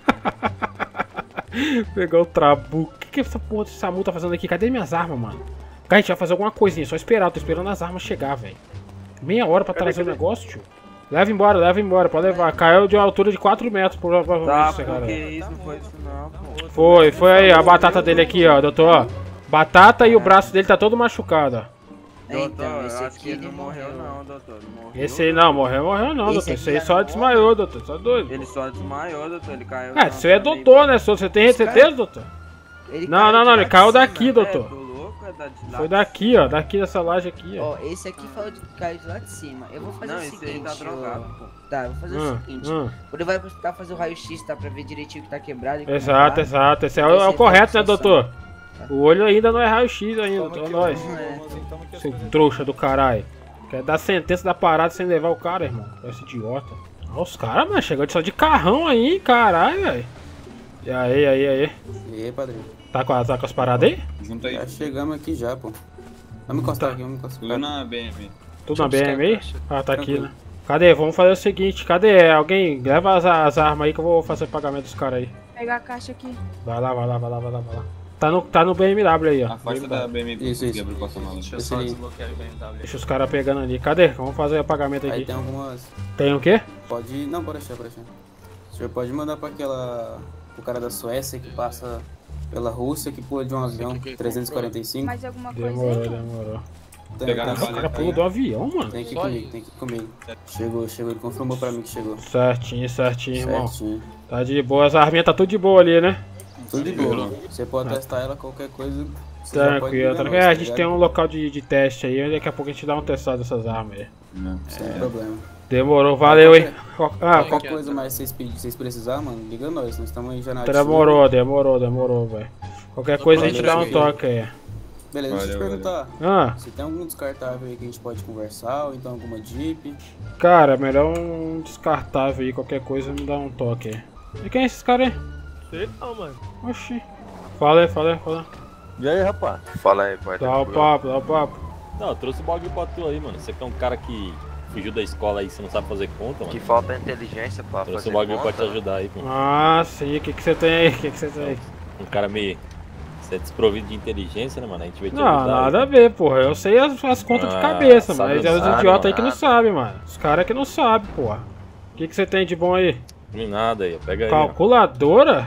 Pegar o trabuco. O que que essa porra desse Samu tá fazendo aqui? Cadê minhas armas, mano? Cara, a gente vai fazer alguma coisinha, só esperar. Tô esperando as armas chegar, velho. Meia hora pra trazer o negócio, tio. Leva embora, leva embora, pode levar. Caiu de uma altura de quatro metros, provavelmente, Tá, esse cara. porque isso não foi isso não, pô. Foi, foi aí, a batata dele aqui, ó, doutor. Batata e o braço dele tá todo machucado, ó. Doutor, Então, esse eu acho aqui que ele ele não morreu morreu. não, doutor. Ele morreu. Esse aí não, morreu, morreu não, Esse doutor. aqui Esse aí já só morre. desmaiou, doutor, só doido. Ele só desmaiou, doutor. Ele caiu. É, você é doutor, né, senhor? Você tem certeza, doutor? Ele Não, caiu não, de não, lá ele caiu de cima. daqui, É, doutor. tô louco, é da de lá Foi de daqui, ó, daqui dessa laje aqui, ó. Ó, esse aqui falou de cair de lá de cima. Eu vou fazer Não, o esse seguinte. aí tá drogado, ó. pô. Tá, eu vou fazer Hum, o seguinte. hum. Quando vai tentar fazer o raio-x, tá? Pra ver direitinho o que tá quebrado. e como Exato, tá. exato. Esse é o, Esse é o aí correto, tá né, com doutor? Tá. O olho ainda não é raio-x ainda, então nós. É. Seu trouxa do caralho. Quer dar sentença da parada sem levar o cara, irmão. Esse idiota. Olha os caras, mano. Chegou só de carrão aí, caralho, velho. E aí, aí, aí. E aí, padrinho? Tá com, a- tá com as paradas aí? Junta aí. Já chegamos aqui já, pô. Vamos encostar Tá. aqui, vamos encostar. Tudo na B M. Tudo na B M aí? Ah, tá aqui, Tranquilo. né? Cadê? Vamos fazer o seguinte. Cadê? Alguém leva as, as armas aí que eu vou fazer o pagamento dos caras aí. Pegar a caixa aqui. Vai lá, vai lá, vai lá, vai lá, vai lá. Tá no, tá no B M W aí, ó. Afasta da B M W. Isso, isso. Quebra o porta-mala. Deixa eu Esse só aí. desbloquear o B M W. Deixa os caras pegando ali. Cadê? Vamos fazer o pagamento Aí aqui. tem algumas. Tem o quê? Pode. Não, pode deixar, pode deixar. O senhor pode mandar pra aquela. O cara da Suécia que passa pela Rússia, que pula de um avião trezentos e quarenta e cinco. Mais alguma coisa Demorou, aí? demorou. Tem, Pegar tem, na O cara pulou do avião, mano. tem que ir Só comigo, aí. tem que ir comigo. Chegou, chegou, ele confirmou pra mim que chegou. Certinho, certinho, irmão. Certinho. Tá de boa. As arminhas tá tudo de boa ali, né? Tudo de boa. Você pode testar ela, qualquer coisa. Você já pode Tranquilo, ligar tranquilo. nós, É, a tá gente ligado? tem um local de, de teste aí. Daqui a pouco a gente dá um testado dessas armas aí. Não, Sem problema. Demorou, valeu, hein? Ah, Qualquer coisa mais vocês, pedir- vocês precisarem, mano, liga nós. Nós estamos aí já na demorou, demorou, demorou, velho. Qualquer coisa a gente dá um Valeu. toque aí. Beleza, deixa eu te Valeu, perguntar. Ah, Se tem algum descartável aí que a gente pode conversar, ou então alguma Jeep. cara, melhor um descartável aí. Qualquer coisa me dá um toque aí. E quem é esses caras aí? Sei não, mano. Oxi. Fala aí, fala aí, fala aí. E aí, rapaz? Fala aí, pai. Dá o papo, dá o papo. Não, eu trouxe o bagulho pra tu aí, mano. Você que é um cara que fugiu da escola aí, você não sabe fazer conta, mano. Que falta inteligência pra Trouxe fazer o bagulho conta. pra te ajudar aí, pô. Ah, sim. O que que você tem aí? O que que você tem aí? Um cara meio... Você é desprovido de inteligência, né, mano? A gente veio te Não, ajudar aí. nada a ver, porra. Eu sei as, as contas de Ah, cabeça, sabe mas é os nada, idiotas aí que não nada. sabem, mano. Os caras que não sabem, porra. O que que você tem de bom aí? Nem nada aí, pega aí. ó. Calculadora?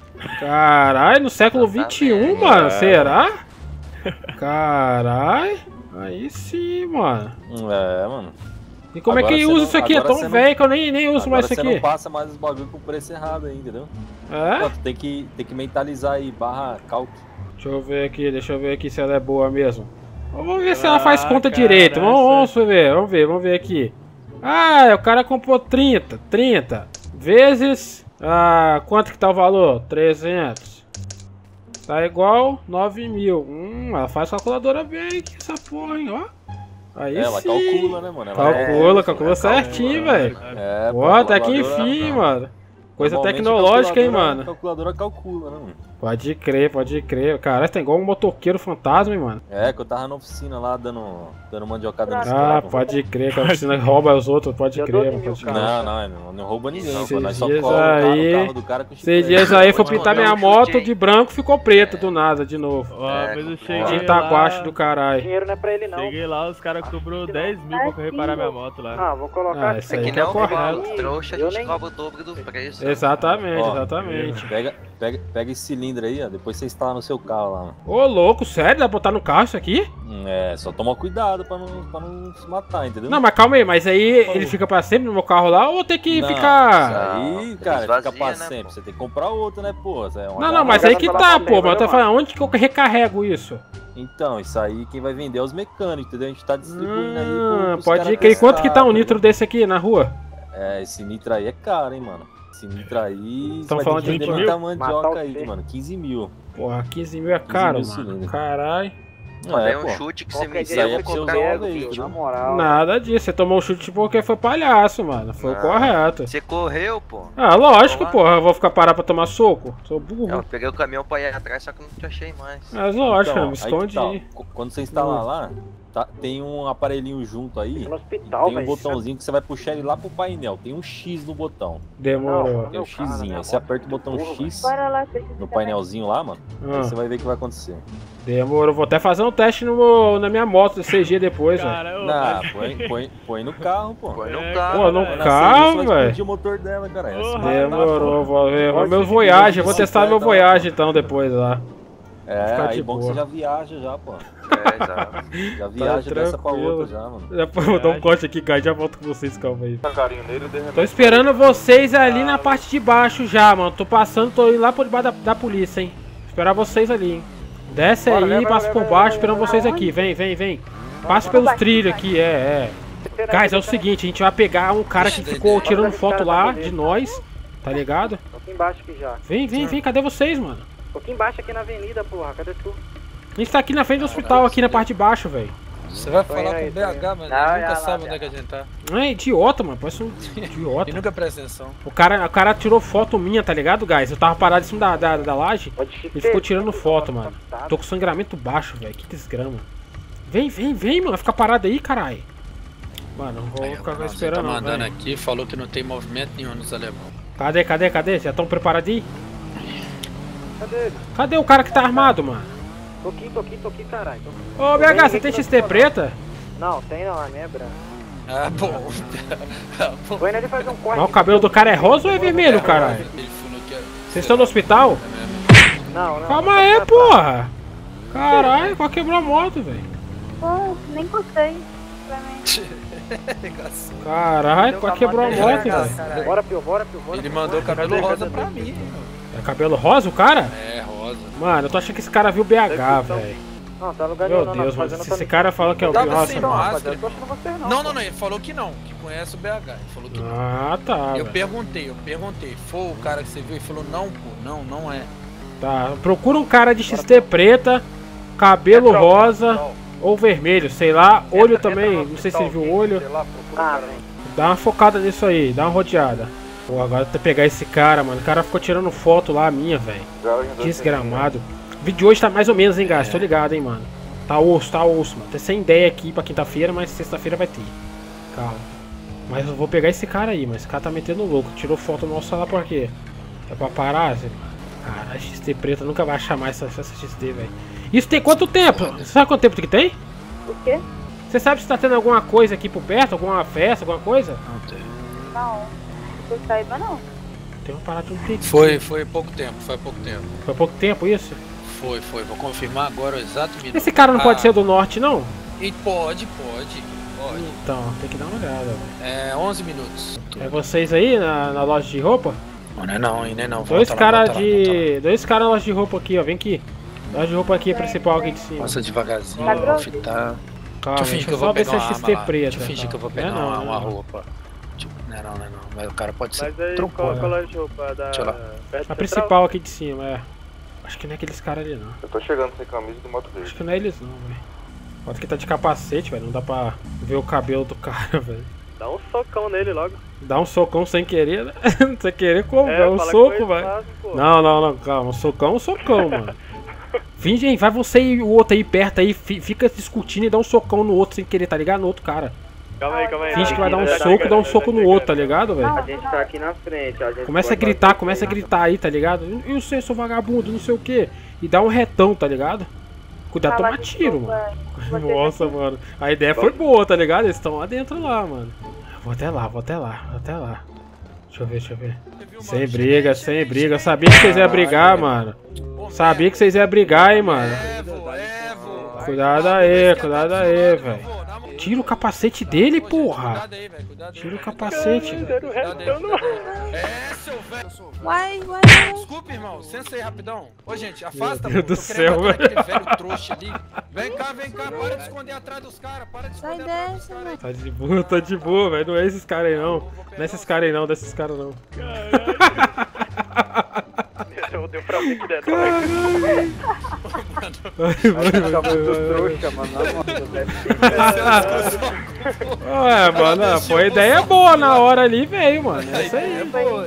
Caralho, no século vinte e um, mano, É. será? Caralho, aí sim, mano. É, mano. E como Agora é que você usa não- isso aqui? É agora tão você não- velho que eu nem, nem uso Agora mais isso você aqui. não passa mais os bagulho com o preço errado aí, entendeu? É? Pô, tu tem que, tem que mentalizar aí, barra calque. Deixa eu ver aqui, deixa eu ver aqui se ela é boa mesmo. Vamos ver se ela faz Ah, conta cara, direito. Vamos, essa- vamos ver, vamos ver, vamos ver aqui. Ah, o cara comprou trinta, trinta vezes... Ah, quanto que tá o valor? trezentos. Tá igual nove mil. Hum, ela faz calculadora bem aqui, essa porra, hein, ó. Aí Ela sim. calcula, né, mano? Ela Calcula, é- calcula é, certinho, calcula, velho. É, Ó, até que calculadora- enfim, mano. Coisa Normalmente, tecnológica, hein, calculadora- mano. Calculadora calcula, né, mano? Pode crer, pode crer. Caralho, tá igual um motoqueiro fantasma, hein, mano. É, que eu tava na oficina lá dando, dando mandiocada nos Ah, caras. pode crer, que a oficina rouba os outros, pode crer, mano. Pode crer. Não, não, não, não rouba ninguém, pô. Esses Nós só dias cola o carro- o aí, carro do cara com esses chiclete. dias aí foi Pode pintar mandar minha um chute moto aí. de branco, ficou preto do nada, de novo. Ó, mas eu cheguei De Itaguache lá... do caralho. Dinheiro não é pra ele, não. Cheguei lá, os caras cobrou dez mil pra eu reparar minha moto lá. Ah, vou colocar Ah, aqui. isso É aí que que é não correto. falo, trouxa, a Eu gente nem- cobra o dobro do preço. Exatamente, Ó, exatamente. Pega, pega, pega esse cilindro aí, ó. Depois você instala no seu carro lá, mano. Ô, louco, sério? Dá pra botar no carro isso aqui? Hum, É, só toma cuidado pra não, pra não se matar, entendeu? Não, mas calma aí, mas aí ele fica pra sempre no meu carro lá ou tem que Não, ficar. Isso aí, cara, esvazia, fica pra né, sempre. pô? Você tem que comprar outro, né, pô? É uma Não, não, mas aí que tá, pô. Mas eu tô falando, onde que eu recarrego isso? Então, isso aí quem vai vender é os mecânicos, entendeu? A gente tá distribuindo aí. Ah, pros pode caras ir. Que, quanto que tá um testar, nitro desse aqui na rua? É, esse nitro aí é caro, hein, mano. Esse nitro aí. Tão vai falando ter de que vinte vender mil? muita Matar mandioca o aí, quê? mano. quinze mil. Porra, quinze mil é caro, mano. Caralho. Mandei É, um pô. chute que você me Isso aí deu, é vou pra você colocar usar uma em vez, vinte. na moral. Nada disso, você tomou um chute porque foi palhaço, mano. Foi o Não. correto. Você correu, pô. Ah, lógico, Vamos lá. porra. Eu vou ficar parado pra tomar soco? Sou burro. Eu peguei o caminhão pra ir atrás, só que eu não te achei mais. Mas lógico, Então, eu me aí que escondi. tá, ó. Quando você instalar Hum. lá, tá- tem um aparelhinho junto aí. No hospital, tem um velho. botãozinho que você vai puxar ele lá pro painel. Tem um X no botão. Demorou. Tem o Xzinho. Aí você aperta o botão X Bora lá, você no painelzinho lá, mano. Ah. Aí você vai ver o que vai acontecer. Demorou. Vou até fazer um teste no meu- na minha moto C G depois, velho. Não, põe, põe, põe no carro, pô. Põe no Pô, no carro, velho. o motor dela, cara. Demorou. Vou ver. Vou meu Voyage. Vou testar meu Voyage então depois lá. É, Ficar aí de bom que boa. você já viaja já, pô. É, exato. Já viaja dessa pra tranquilo. outra já, mano. Já vou dar um corte aqui, cara. Já volto com vocês, calma aí. Carinho nele, de repente. Tô esperando vocês ali na parte de baixo já, mano. Tô passando, tô indo lá por debaixo da, da polícia, hein. Esperar vocês ali, hein. Desce Bora, aí, leva, passa leva, por leva, baixo, leva, esperando leva. vocês aqui. Vem, vem, vem. Passa bora, pelos vai, trilhos vai. aqui, é, é. Guys, é o seguinte, a gente vai pegar um cara que ficou tirando foto lá de nós, tá ligado? Um pouquinho embaixo aqui já. Vem, vem, vem, cadê vocês, mano? Um pouquinho embaixo aqui na avenida, porra. Cadê tu? A gente tá aqui na frente do hospital, aqui na parte de baixo, velho. Você vai Tô falar indo com aí, o tô B H, indo. mano. Não, Ele nunca já sabe lá, onde é que a gente tá. É idiota, mano, parece um idiota. E nunca presta atenção. O cara, o cara tirou foto minha, tá ligado, guys? Eu tava parado em cima da, da, da laje, ele ficou tirando foto, mano. Tô com sangramento baixo, velho, que desgrama. Vem, vem, vem, mano, fica parado aí, caralho. Mano, não vou Aí, o ficar Canalzinho esperando tá não, mandando velho. aqui, falou que não tem movimento nenhum nos alemão. Cadê, cadê, cadê? Já tão preparadinho? Cadê ele? Cadê o cara que tá armado, mano? Tô aqui, tô aqui, tô aqui, caralho. Tô... Ô, Tô B H, bem você tem aqui X T no preta? Não, tem não, a minha é branca. Ah, bom. Vou indo ali fazer um corte. Mas o cabelo do cara é rosa ou é vermelho, caralho? Ele falou que era... Vocês estão no hospital? Não, não. Calma aí, porra! Caralho, quase quebrou a moto, velho. Pô, nem gostei. Pra mim. Caralho, quase quebrou a moto, velho. Bora, Pio, bora, Pio, bora. Ele Pio, mandou bora. cabelo Cadê, rosa cadê, pra cadê? mim, mano. É cabelo rosa o cara? É, rosa. Mano, eu tô achando que esse cara viu B H, velho. Não, tá lugar Meu nenhum, não, Deus, não, mano, fazendo se esse também. cara fala que é o Tava nossa, sem mano. máscara. Eu tô achando você não. Não, não, não, ele falou que não, que conhece o B H. Ele falou que não. Ah, tá, Eu velho. perguntei, eu perguntei. Foi o cara que você viu? Ele falou, não, pô, não, não é. Tá, procura um cara de X T preta, cabelo rosa ou vermelho, sei lá, olho também, não sei se ele viu o olho. Ah, velho. Dá uma focada nisso aí, dá uma rodeada. Pô, agora tem que pegar esse cara, mano. O cara ficou tirando foto lá, minha, velho. Desgramado. O vídeo de hoje tá mais ou menos, hein, guys? Tô ligado, hein, mano. Tá osso, tá osso, mano. Tem sem ideia aqui pra quinta-feira, mas sexta-feira vai ter. Calma. Mas eu vou pegar esse cara aí, mas esse cara tá metendo louco. Tirou foto nossa lá por quê? É pra parar? Cara, X T preta nunca vai achar mais essa, essa X T, velho. Isso tem quanto tempo? Você sabe quanto tempo que tem? O quê? Você sabe se tá tendo alguma coisa aqui por perto? Alguma festa, alguma coisa? Não tem. Não. Que eu saiba, não. Tem uma parada um tempo. Foi, foi pouco tempo, foi pouco tempo. Foi pouco tempo isso? Foi, foi. Vou confirmar agora o exato minuto. Esse cara não Ah, pode ser do norte, não? E pode, pode, pode. Então, tem que dar uma olhada, velho. É, onze minutos. É vocês aí na, na loja de roupa? Não, não é não, hein, não é não. Dois Volta lá, caras volta lá, volta lá. de. Dois caras na loja de roupa aqui, ó. Vem aqui. Loja de roupa aqui, principal aqui de cima. Passa devagarzinho, Tá vou fitar. Calma, Deixa eu fingir deixa que eu eu só vou ver pegar se é uma X arma T lá. preta. Deixa eu fingir que eu vou pegar Não é não, uma, não é uma não. roupa. Tipo, não é não, não é não. Mas o cara pode ser Mas aí, trocou, qual, né? qual é a roupa da... Deixa eu lá. perto A do principal central? aqui de cima, é. Acho que não é aqueles caras ali, não. Eu tô chegando sem camisa do moto dele. Acho que não é eles, não, velho. Foda que tá de capacete, velho. Não dá pra ver o cabelo do cara, velho. Dá um socão nele logo. Dá um socão sem querer, né? Sem querer como? É, É um fala soco, com ele velho. fácil, pô. Não, não, não, calma. Um socão, um socão, mano. Finge aí, vai você e o outro aí perto aí, fi- fica discutindo e dá um socão no outro sem querer, tá ligado? No outro cara. Calma aí, calma aí. Finge que vai dar um Já tá soco e dá um chegando, soco já no tá outro, tá chegando. ligado, velho? A gente tá aqui na frente, a gente Começa a pode gritar, bater começa a aqui. gritar aí, tá ligado? E o seu, seu vagabundo, não sei o que. E dá um retão, tá ligado? Cuidado, Fala, tomar tiro, desculpa, mano. você Nossa, tá aqui? mano. A ideia foi boa, tá ligado? Eles estão lá dentro lá, mano. Vou até lá, vou até lá, vou até lá. Deixa eu ver, deixa eu ver. Sem briga, sem briga. Eu sabia que vocês iam brigar, mano. Sabia que vocês iam brigar, hein, mano. Cuidado aí, cuidado aí, velho. Tira o capacete dele, porra. Tira o capacete, velho. É, seu velho. Uai, uai, Desculpa, irmão. Senta aí rapidão. Ô, gente, afasta. Meu Deus tô do querendo céu, bater naquele velho trouxa ali. Vem cá, vem cá. Para de esconder atrás dos caras. Para de esconder atrás dos caras. Tá de boa, tá de boa, velho. Não é esses caras aí, não. Não é esses caras aí, não. Desses caras, não. Deu pra mim que der. Ué, mano, foi ideia boa na hora ali, veio, mano. É isso aí.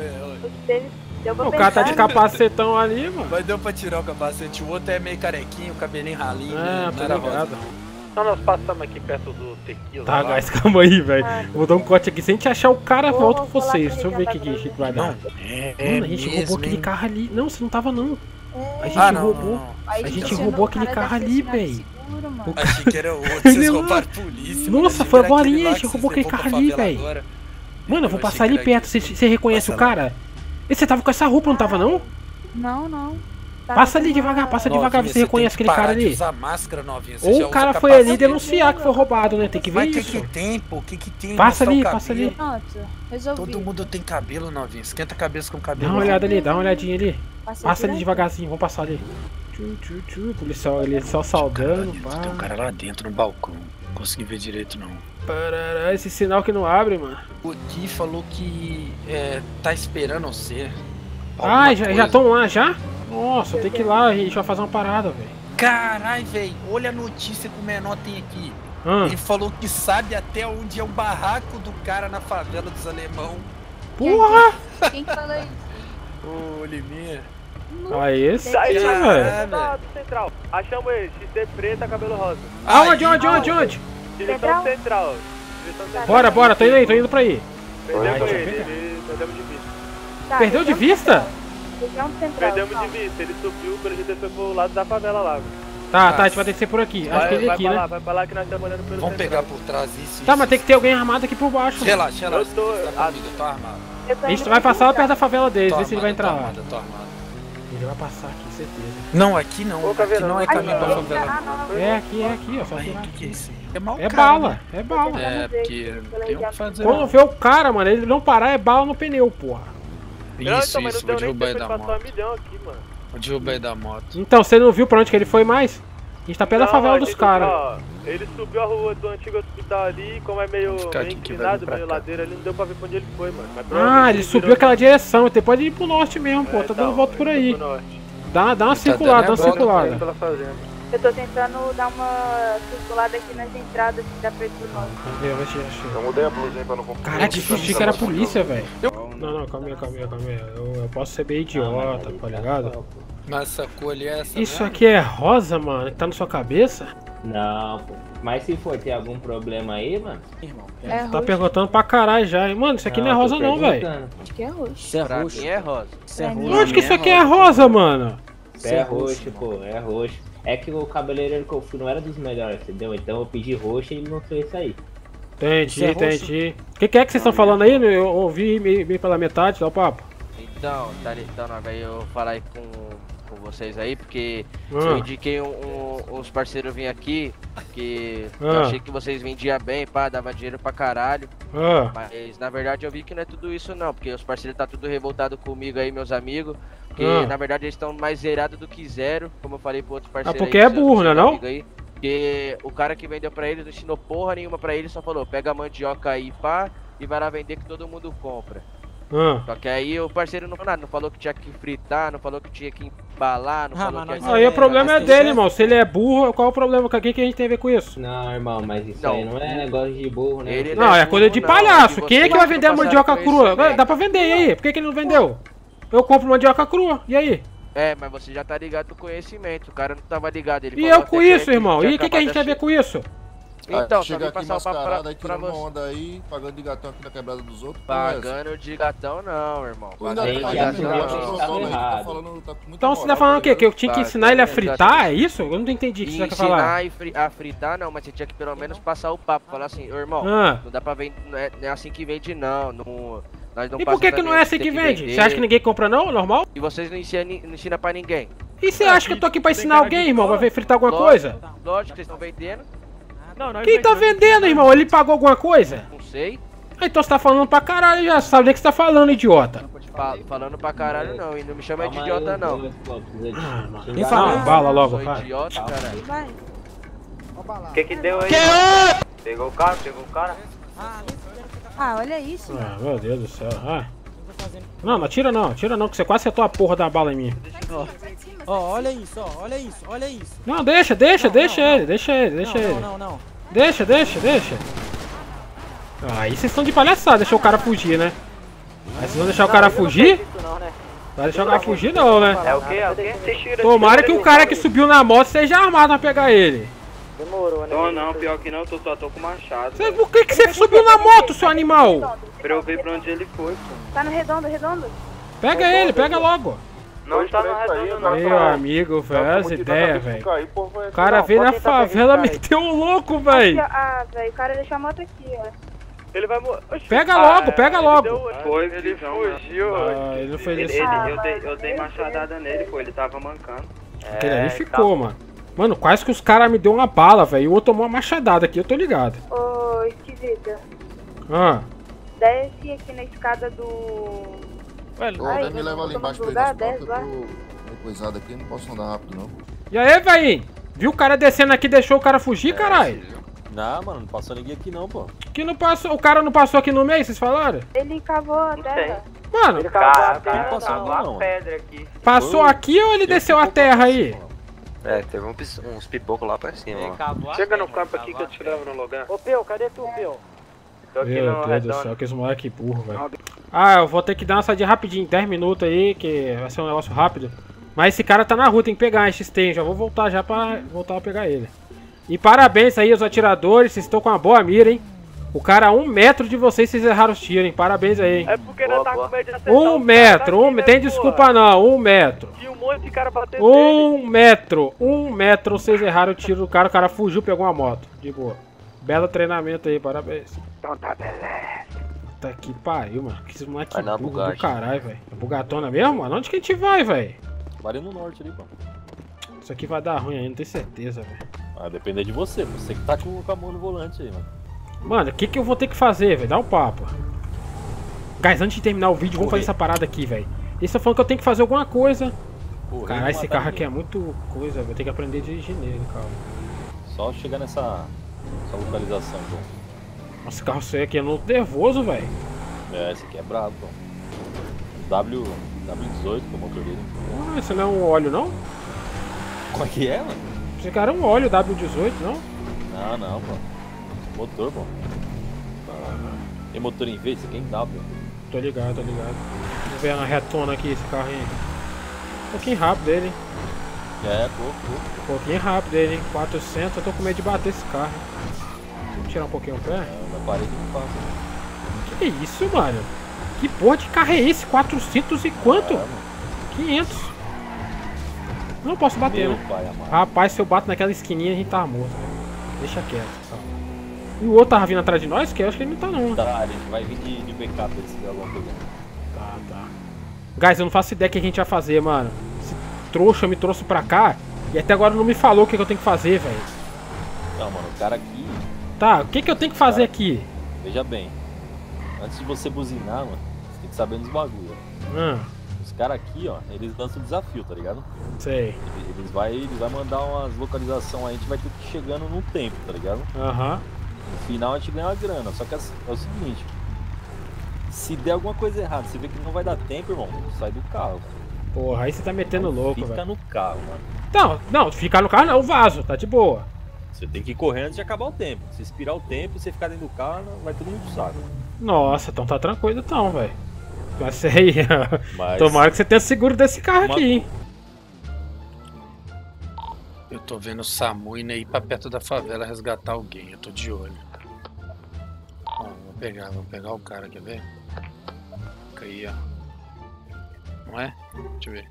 O cara tá de capacetão ali, mano. Mas deu pra tirar o capacete. O outro é meio carequinho, cabelinho ralinho. Ah, né? tô Não era ligado. rosa. Então nós passamos aqui perto do tequila. Tá, lá. guys, calma aí, velho. Vou dar um corte aqui. Se a gente achar o cara, volta com vocês. Deixa eu ver o que que a gente vai dar. Mano, a gente roubou aquele carro ali. Não, você não tava, não. A gente Ah, não, roubou. não, não. A gente roubou aquele carro ali, velho. Achei que era outro, vocês roubaram a polícia. mano. Nossa, Achei foi a que era aquele bolinha, lá a que gente vocês roubou aquele levou carro pra ali, favela velho. agora. Mano, eu vou Eu passar achei ali que era perto. Você, você reconhece o Passa lá. cara? E você tava com essa roupa, não tava, não? Não, não. Passa ali devagar, passa devagar, Novinha, você reconhece tem aquele que cara parar de ali. usar máscara, novinha. Você Ou já o cara usa foi ali capacete. denunciar que foi roubado, né? Tem que ver Mas o que isso. que tem, pô? O que que tem? Passa Mostrar ali, o passa ali. cabelo. Pronto, resolvi. Todo mundo tem cabelo, novinha. Esquenta a cabeça com cabelo. Dá uma olhada ali, dá uma olhadinha ali. Passei Passa ali direto. devagarzinho, vamos passar ali. Tchu, tchu, tchu, policial ali só saudando, pá. Tem um cara lá dentro no balcão. Não consegui ver direito, não. Parará, esse sinal que não abre, mano. O Di falou que é, tá esperando você. Ah, já já estão lá já? Nossa, tem que ir lá, a gente vai fazer uma parada, velho. Carai, velho, olha a notícia que o menor tem aqui. Ah. Ele falou que sabe até onde é o barraco do cara na favela dos alemão. Porra! Quem que falou isso? Ô, Liminha. Aí, esse, Daí, velho. velho. Do central. Achamos ele. X T preta, cabelo rosa. Aonde, onde, onde, onde? Direção central. Direção central. Bora, bora, tô indo aí, tô indo pra aí. Perdemos Ai, ele. deixa eu ele- Perdemos de vista. Tá, Perdeu de vista? Região central. Perdemos de vista. Ele subiu, pelo jeito ele foi pro lado da favela lá. Tá, tá, a gente vai descer por aqui. Acho Vai, que ele vai aqui, pra né? lá, vai pra lá que nós estamos olhando pelo Vamos central. pegar por trás isso. Tá, mas tem que ter alguém armado aqui por baixo. Relaxa, relaxa. Eu tô- Tá comigo, eu tô armado. A gente vai passar lá perto da favela deles, Tô ver se ele vai armado, entrar tô lá. armado, tô armado. Ele vai passar aqui, certeza. Não, aqui não. Ô, Aqui Caveirão, não é aqui caminho não. pra favela. É aqui, é aqui, ó. Só Ai, virar o que que é aqui. isso aí? É mal É cara, bala, né? é bala. É, porque não tem o que fazer. Quando não. vê o cara, mano, ele não parar, é bala no pneu, porra. Não, Isso, então, mas isso, não vou deu nem derrubar tempo ele de da passar um moto. milhão aqui, mano. Vou derrubar ele da moto. Então, você não viu pra onde que ele foi mais? A gente tá perto da Não, favela a dos gente- caras. ó, Ele subiu a rua do antigo hospital ali, como é meio, Vou ficar meio aqui que vai inclinado, vir pra meio cá. ladeira ali, não deu pra ver pra onde ele foi, mano. Mas Ah, provavelmente ele virou- subiu aquela direção, ele pode ir pro norte mesmo, pô. É, Tá então, dando volta por ele aí. foi pro norte. Dá, dá uma Tá circulada, dá dando uma a volta circulada. Pela fazenda. Eu tô tentando dar uma circulada aqui nas entradas assim, da perto do norte. Vamos ver, vai achei, achei. Eu mudei a blusa, hein, pra não confundir. Caraca, que susto que era a polícia, velho. Não, não, calma aí, calma aí, calma aí. Eu, eu posso ser bem idiota, tá ligado? Mas essa cor ali é essa Isso mesmo? aqui é rosa, mano, que tá na sua cabeça? Não, pô. Mas se for ter algum problema aí, mano, irmão. É Tá roxo. perguntando pra caralho já, hein? Mano, isso aqui não, é rosa não, velho. Acho que é roxo. Isso é Pra roxo. mim é rosa. Isso é Pra mim roxo. Eu acho que isso aqui é rosa, mano. Isso é roxo, pô, é roxo. É que o cabeleireiro que eu fui não era dos melhores, entendeu? Então eu pedi roxo e ele mostrou isso aí. Entendi, Isso é roxo. entendi. O que, que é que vocês estão falando aí? Eu ouvi meio, meio pela metade, dá o papo. Então, tá, li- então, não, aí eu falar aí com, com vocês aí, porque Ah. eu indiquei um, um- uns parceiros vir aqui, que eu Ah. achei que vocês vendiam bem, pá, dava dinheiro pra caralho. Ah, Mas na verdade eu vi que não é tudo isso não, porque os parceiros tá tudo revoltado comigo aí, meus amigos. Porque Ah. na verdade eles estão mais zerados do que zero, como eu falei pro outro parceiro. porque aí, é seu- burro, seu né, não? amigo aí. Porque o cara que vendeu pra eles não ensinou porra nenhuma pra eles, só falou, pega a mandioca aí, pá, e vai lá vender que todo mundo compra. ah. Só que aí o parceiro não falou nada, não falou que tinha que fritar, não falou que tinha que embalar, não Ah, falou mas que... nós Aí é- o problema é mas tem dele, chefe. irmão. Se ele é burro, qual é o problema? O que, que a gente tem a ver com isso? Não, irmão, mas isso Não. aí não é negócio de burro, né? Ele Não, é coisa de não, palhaço. que Quem é que vocês vai vender a não mandioca passaram por crua? isso também. Dá pra vender, e aí? Por que, que ele não vendeu? Eu compro mandioca crua, e aí? É, mas você já tá ligado do conhecimento, o cara não tava ligado. Ele E falou eu com até que isso, irmão? tinha E o que, que a gente acabado tem a ver com isso? Então, só chega vim aqui passar o papo pra, mascarado aí, pra tirando uma você. onda aí, pagando de gatão aqui na quebrada dos outros. porra é essa? Pagando de gatão não, irmão. Tu ainda Pagando tá de já aí, viu gatão que tá tá não. falando aí, tu tá errado. falando, tá com muita Então você moral, tá falando o quê? ligado? Que eu tinha que ensinar ele a fritar? É isso? Eu não entendi o que você quer falar. Ensinar e fri- a fritar não, mas você tinha que pelo menos passar o papo. Falar assim, ô irmão, Ah. não dá pra vender, não é, não é assim que vende não. Não, Nós não E por que passa que não também é onde assim tem que vende? vender. Você acha que ninguém compra não? Normal? E vocês não ensinam, ni- não ensinam pra ninguém? E você acha que eu tô aqui pra ensinar alguém, irmão? Vai fritar alguma Lógico, coisa? Lógico, vocês estão vendendo. Não, nós Quem tá vendendo, irmão? Ele pagou alguma coisa? Não sei. Ah, então você tá falando pra caralho já. Você sabe nem o que você tá falando, idiota. Fa- falando pra caralho não, e não me chama de idiota não. Nem fala bala logo, Sou cara. idiota, caralho. Vai. O que que deu aí? Pegou o cara, pegou o cara. Ah, olha isso. Ah, meu Deus do céu. Ah. Não, não atira não, atira não, que você quase acertou a porra da bala em mim. Ó, ó, olha isso, ó, olha isso, olha isso. Não, deixa, deixa, Não, deixa não, ele, não. deixa ele, deixa Não, ele. não, não, não. Deixa, deixa, deixa. Aí vocês estão de palhaçada, deixar o cara fugir, né? Aí vocês vão deixar o cara fugir? Vai deixar o cara fugir não, né? É o quê? É o quê? Tomara que o cara que subiu na moto seja armado pra pegar ele. Demorou, né? Não, não, pior que não, tô, só tô com machado. Você, por que que você subiu na moto, seu animal? Pra eu ver pra onde ele foi, pô. Tá no redondo, redondo. Pega ele, pega logo. Não tá no redondo, não. Meu amigo, velho, as ideias, velho. O cara veio na favela, meteu o louco, Aqui, velho. ó. Ah, velho, o cara deixou a moto aqui, ó. Ele vai morrer. Pega logo, pega logo. Foi, ele fugiu. Ah, ele não fez Ele, isso. ele- eu, dei, eu dei machadada nele, pô, ele tava mancando. Aquele ali ficou, mano. Mano, quase que os caras me deu uma bala, velho. E o outro tomou uma machadada aqui, eu tô ligado. Ô, esquisita. Ah, Desce aqui na escada do... Ô, Ai, vai me eu levar tô ali no embaixo pra ir lugar, nas desce portas, lá. eu tô meio coisado aqui, não posso andar rápido não. e aí, velho? Viu o cara descendo aqui e deixou o cara fugir, caralho? Não, mano, não passou ninguém aqui não, pô. Que não passou, o cara não passou aqui no meio, vocês falaram? Ele cavou a terra. Mano, Ele cavou a Cara, terra, não passou cavou a não. pedra aqui. passou aqui ou ele desceu a terra aí? É, teve um pis- uns pipocos lá pra cima, ó. Chega no campo aqui que eu te levo no lugar. Ô, Peu, cadê tu, Peu? Tô aqui Meu no Deus do redondo. céu, que esse moleque burro, velho. Ah, eu vou ter que dar uma saída rapidinho, dez minutos aí, que vai ser um negócio rápido. Mas esse cara tá na rua, tem que pegar esse X-Ten, já vou voltar já pra voltar a pegar ele. E parabéns aí aos atiradores, vocês estão com uma boa mira, hein? O cara a um metro de vocês, vocês erraram os tiros, hein? Parabéns aí, hein? É porque não tá com medo de acertar. Um metro, um, tem desculpa não, um metro. Tinha um monte de cara batendo Um metro, um metro, vocês erraram o tiro do cara, o cara fugiu, pegou uma moto, de boa. Belo treinamento aí, parabéns. Então tá, beleza. Puta que pariu, mano. Que esse moleque Vai na burro do Bugatti. caralho, velho. É bugatona mesmo, mano? Onde que a gente vai, velho? Vai no norte ali, pô. Isso aqui vai dar ruim aí, não tenho certeza, velho. Ah, depender de você, você que tá com, com a mão no volante aí, mano. Mano, o que que eu vou ter que fazer, velho? Dá um papo. Guys, antes de terminar o vídeo, vamos Correr. fazer essa parada aqui, velho. Eles estão falando que eu tenho que fazer alguma coisa. Correr, Caralho, não esse matar carro aqui ninguém. é muito coisa, velho. Vou ter que aprender a dirigir nele, calma. Só chegar nessa, nessa localização, João. Nossa, esse carro seu aqui é muito nervoso, velho. É, esse aqui é brabo, pô. W, W dezoito, que é o motor dele. Ah, esse não é um óleo, não? Como é que é, mano? Esse cara é um óleo W dezoito, não? Não, não, pô. Motor, pô. Tem motor em V, esse aqui é em W. Tô ligado, tô ligado. Vamos ver na retona aqui esse carro aí. Um pouquinho rápido ele, hein? É, pouco, pouco. Um pouquinho rápido ele, hein? quatrocentos, eu tô com medo de bater esse carro. Vamos tirar um pouquinho o pé? É, na parede não passa. Que isso, mano? Que porra de carro é esse? quatrocentos e quanto? É, mano. quinhentos. Não posso bater, Meu né? pai amado. Rapaz, se eu bato naquela esquininha, a gente tá morto, velho. Deixa quieto, tá? E o outro tava vindo atrás de nós? Que eu acho que ele não tá, não. Tá, ele vai vir de, de backup se der alguma coisa. Tá, tá. Guys, eu não faço ideia o que a gente vai fazer, mano. Esse trouxa me trouxe pra cá e até agora não me falou o que, que eu tenho que fazer, velho. Não, mano, o cara aqui, Tá, o que, que eu tenho que fazer aqui? veja bem. Antes de você buzinar, mano, você tem que saber nos bagulho. Hum, Os caras aqui, ó, eles lançam o desafio, tá ligado? sei. Eles vai, eles vai mandar umas localizações aí, a gente vai ter que ir chegando num tempo, tá ligado? Aham. No final a gente ganha uma grana, só que assim, é o seguinte. Se der alguma coisa errada, você vê que não vai dar tempo, irmão, sai do carro. Porra, aí você tá metendo louco, Fica velho. no carro, mano. Não, não, ficar no carro não, vaso, tá de boa. Você tem que ir correndo antes de acabar o tempo. Se expirar o tempo e você ficar dentro do carro, vai todo mundo pro saco. Nossa, então tá tranquilo então, velho. Mas sei. Mas- Tomara que você tenha seguro desse carro Uma- aqui, hein? Eu tô vendo o Samu indo aí pra perto da favela resgatar alguém, eu tô de olho. Ó, vou pegar, vou pegar o cara, quer ver? Fica aí, ó. Não é? Deixa eu ver.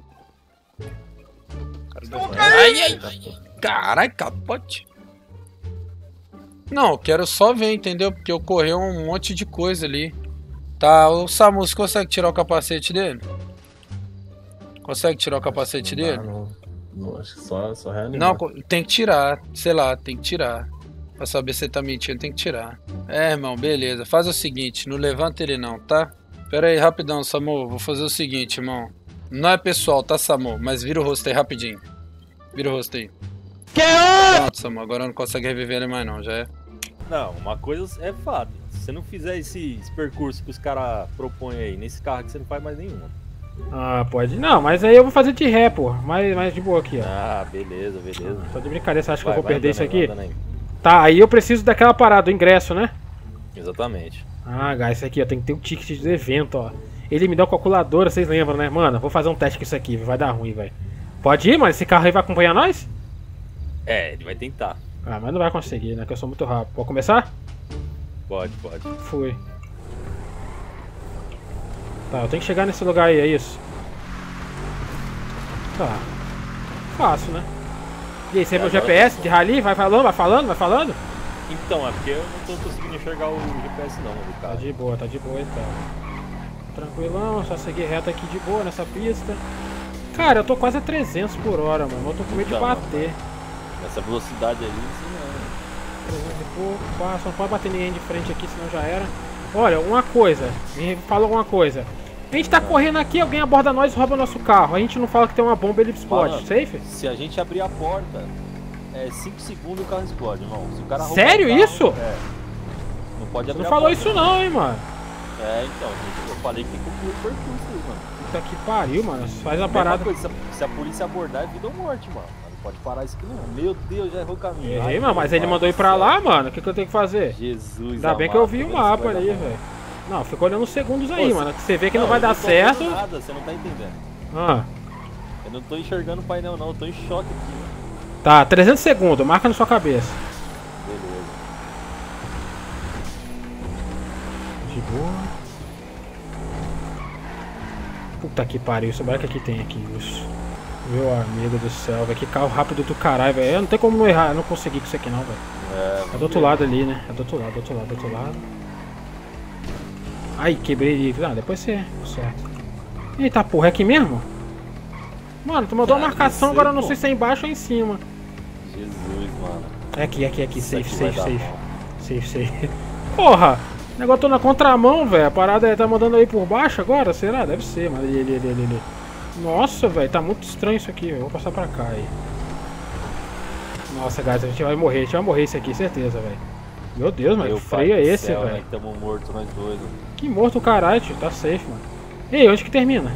Cara do- Ai, ai! Caralho, capote! Não, eu quero só ver, entendeu? Porque ocorreu um monte de coisa ali. Tá, o Samu, você consegue tirar o capacete dele? Consegue tirar o capacete dele? Não, não, acho que só, só reanimar. Não, tem que tirar, sei lá, tem que tirar. Pra saber se ele tá mentindo, tem que tirar. É, irmão, beleza. Faz o seguinte, não levanta ele não, tá? Pera aí, rapidão, Samu. Vou fazer o seguinte, irmão. Não é pessoal, tá, Samu? Mas vira o rosto aí rapidinho. Vira o rosto aí. Que Pronto, Samu. Agora não consegue reviver ele mais não, já é? Não, uma coisa é fato. Se você não fizer esse, esse percurso que os caras propõem aí, nesse carro aqui, você não faz mais nenhuma. Ah, pode. Não, mas aí eu vou fazer de ré, pô. Mais, mais de boa aqui, ó. Ah, beleza, beleza. Tô de brincadeira, você acha vai, que eu vou perder aí, isso aqui? aí. Tá, aí eu preciso daquela parada, do ingresso, né? Exatamente. Ah, guys, isso aqui, ó, tem que ter um ticket do evento, ó. Ele me dá uma calculadora, vocês lembram, né? Mano, vou fazer um teste com isso aqui, vai dar ruim, velho. Pode ir, mano? Esse carro aí vai acompanhar nós? É, ele vai tentar. Ah, mas não vai conseguir, né? Que eu sou muito rápido. Pode começar? Pode, pode. Fui. Tá, eu tenho que chegar nesse lugar aí, é isso? Tá. Fácil, né? E aí, você é meu G P S de rally? Vai falando, vai falando, vai falando? Então, é porque eu não tô conseguindo enxergar o G P S não, do carro. Tá de boa, tá de boa então. Tranquilão, só seguir reto aqui de boa nessa pista. Cara, eu tô quase a trezentos por hora, mano. Eu tô com medo de bater. Nessa velocidade aí, sim, não. trezentos e pouco, pá, só não pode bater ninguém de frente aqui, senão já era. Olha, uma coisa, me fala alguma coisa. A gente tá correndo aqui, alguém aborda nós e rouba nosso carro. A gente não fala que tem uma bomba, ele explode. Mano, safe? Se a gente abrir a porta, é cinco segundos o carro explode, irmão. Se o cara Sério carro, isso? É. Não pode Você abrir não a falou porta, isso não, hein, mano. É, então, gente, eu falei que tem que concluir o percurso aí, mano. Puta que pariu, mano. Faz a Mesma parada. coisa, se, a, se a polícia abordar, é vida ou morte, mano. Não pode parar isso aqui não. Meu Deus, já errou o caminho. Errei, mano, mas ele mandou ir pra lá, mano. O que, que eu tenho que fazer? Jesus, Ainda bem que eu vi o mapa ali, velho. Não, ficou olhando os segundos aí, Pô, mano. Que você vê que não, não vai eu dar não tô certo. vendo nada, você não tá entendendo. Ah. Eu não tô enxergando o painel não, eu tô em choque aqui, mano. Tá, trezentos segundos, marca na sua cabeça. Beleza. De boa. Puta que pariu, sobre que aqui tem aqui, isso. Meu amigo do céu, velho. Que carro rápido do caralho, velho. Não tem como não errar, eu não consegui com isso aqui não, velho. É, é do outro lado ali, né? É do outro lado, do outro lado, do outro lado. Ai, quebrei ele. Ah, depois você certo. Eita porra, é aqui mesmo? Mano, tu mandou uma marcação, agora eu não sei se é embaixo ou em cima. Jesus, mano. É aqui, é aqui, é aqui. Safe, aqui safe, vai safe. dar Safe, safe. Porra! O negócio tô na contramão, velho. A parada é, tá mandando aí por baixo agora? Será? Deve ser, mas ali, ali, ali, ali. Nossa, velho, tá muito estranho isso aqui, velho. Vou passar pra cá aí. Nossa, guys, a gente vai morrer, a gente vai morrer isso aqui, certeza, velho. Meu Deus, mas que freio é esse, velho? Né? Tamo morto nós dois. Que morto o caralho, tio. Tá safe, mano. E aí, onde que termina?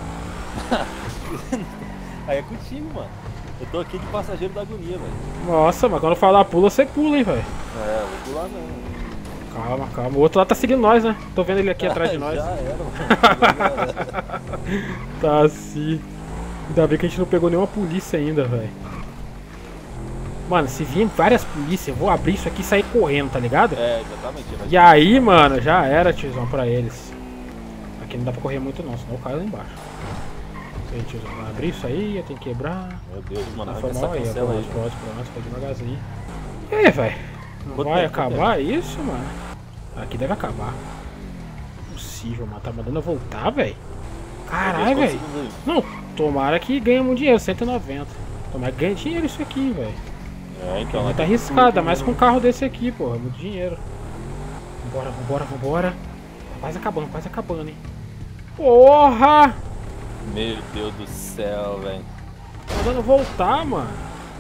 Aí é contigo, mano. Eu tô aqui de passageiro da agonia, velho. Nossa, mas quando falar pula, você pula, hein, velho. É, eu vou pular não. Calma, calma. O outro lá tá seguindo nós, né? Tô vendo ele aqui atrás de nós. Já era, mano. Tá assim. Ainda bem que a gente não pegou nenhuma polícia ainda, velho. Mano, se vir várias polícias, eu vou abrir isso aqui e sair correndo, tá ligado? É, exatamente. E aí, mano, já era, tiozão, pra eles. Aqui não dá pra correr muito não, senão eu caio lá embaixo. Aí, tiozão, vai abrir isso aí, eu tenho que quebrar. Meu Deus, mano, não foi mal aí, cancela aí. Pronto, pronto, foi devagarzinho. E aí, velho? Não vai acabar isso, mano? Aqui deve acabar. Impossível, mano. Tá mandando eu voltar, velho. Caralho, velho. Não, tomara que ganhe muito dinheiro, cento e noventa. Tomara que ganhe dinheiro isso aqui, velho. É, então. Muito arriscado, mais com um carro desse aqui, porra. Muito dinheiro. Vambora, vambora, vambora. Quase acabando, quase acabando, hein. Porra! Meu Deus do céu, velho. Tá mandando voltar, mano.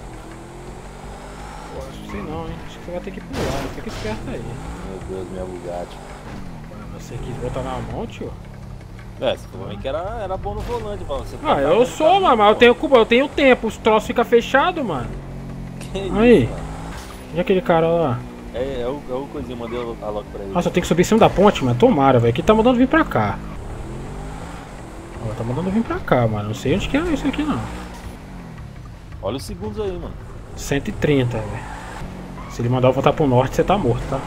Pô, acho que sei não, hein. Acho que você vai ter que pular. Fica esperto aí. Meu Deus, minha Bugatti. Você quis botar na mão, tio? É, você falou que era, era bom no volante, mano. Você ah, eu sou, mano, mas eu tenho, eu tenho tempo. Os troços ficam fechados, mano. Que aí. Isso, mano? E aquele cara lá? É, é o, é o coisinho, mandei a logo pra ele. Nossa, eu tenho que subir em cima da ponte, mano. Tomara, velho. Que tá mandando vir pra cá. Ó, tá mandando vir pra cá, mano. Não sei onde que é isso aqui, não. Olha os segundos aí, mano. cento e trinta, velho. Se ele mandar eu voltar pro norte, você tá morto, tá?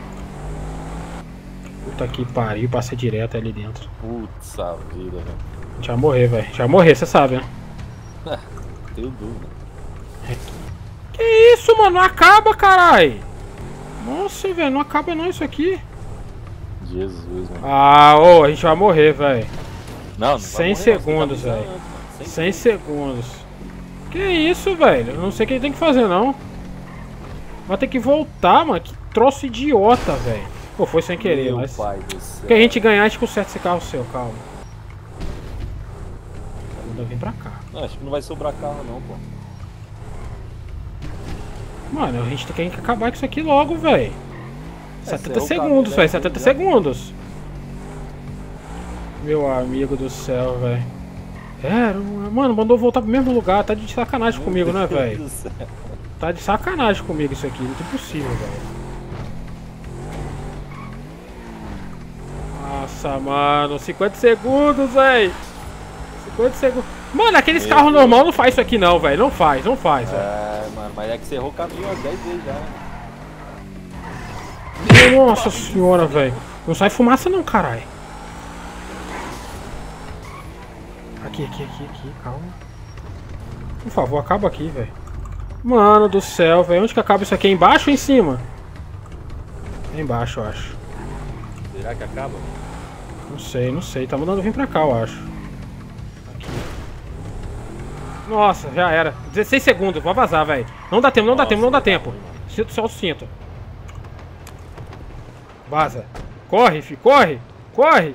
Puta que pariu, passei direto ali dentro. Putz, a vida, velho. A gente vai morrer, velho. Já vai morrer, você sabe, né? Tenho dúvida. Que isso, mano? Não acaba, carai! Nossa, velho, não acaba não isso aqui. Jesus, mano. Ah, ô, a gente vai morrer, velho. Não, não cem vai morrer, segundos, não, velho. cem cem segundos. Que isso, velho? Eu não sei o que ele tem que fazer, não. Vai ter que voltar, mano. Que troço idiota, velho. Pô, foi sem querer, Meu mas... pai do céu. Que a gente ganhar, a gente conserta esse carro seu, calma. Vou vir pra cá. Não, acho que não vai sobrar carro não, pô. Mano, a gente tem que acabar com isso aqui logo, velho. É, setenta é segundos, carro, velho. né? setenta segundos. Meu amigo do céu, velho. É, mano, mandou voltar pro mesmo lugar. Tá de sacanagem Meu comigo, né, Deus velho? do céu. Tá de sacanagem comigo isso aqui. Não é possível, velho. Nossa, mano. cinquenta segundos, velho. cinquenta segundos. Mano, aqueles Meu carros Deus. normais não faz isso aqui não, velho. Não faz, não faz, velho. É, mano, mas é que você errou o caminho umas dez vezes já, né? Nossa senhora, velho. Não sai fumaça não, caralho. Aqui, aqui, aqui, aqui, calma. Por favor, acaba aqui, velho. Mano do céu, velho. Onde que acaba isso aqui? É embaixo ou em cima? É embaixo, eu acho. Será que acaba? Não sei, não sei. Tá mandando vir pra cá, eu acho. Aqui. Nossa, já era. dezesseis segundos, vou vazar, velho. Não dá tempo, não dá tempo, não dá tempo. Sinto só o cinto. Vaza. Corre, fi, corre. Corre.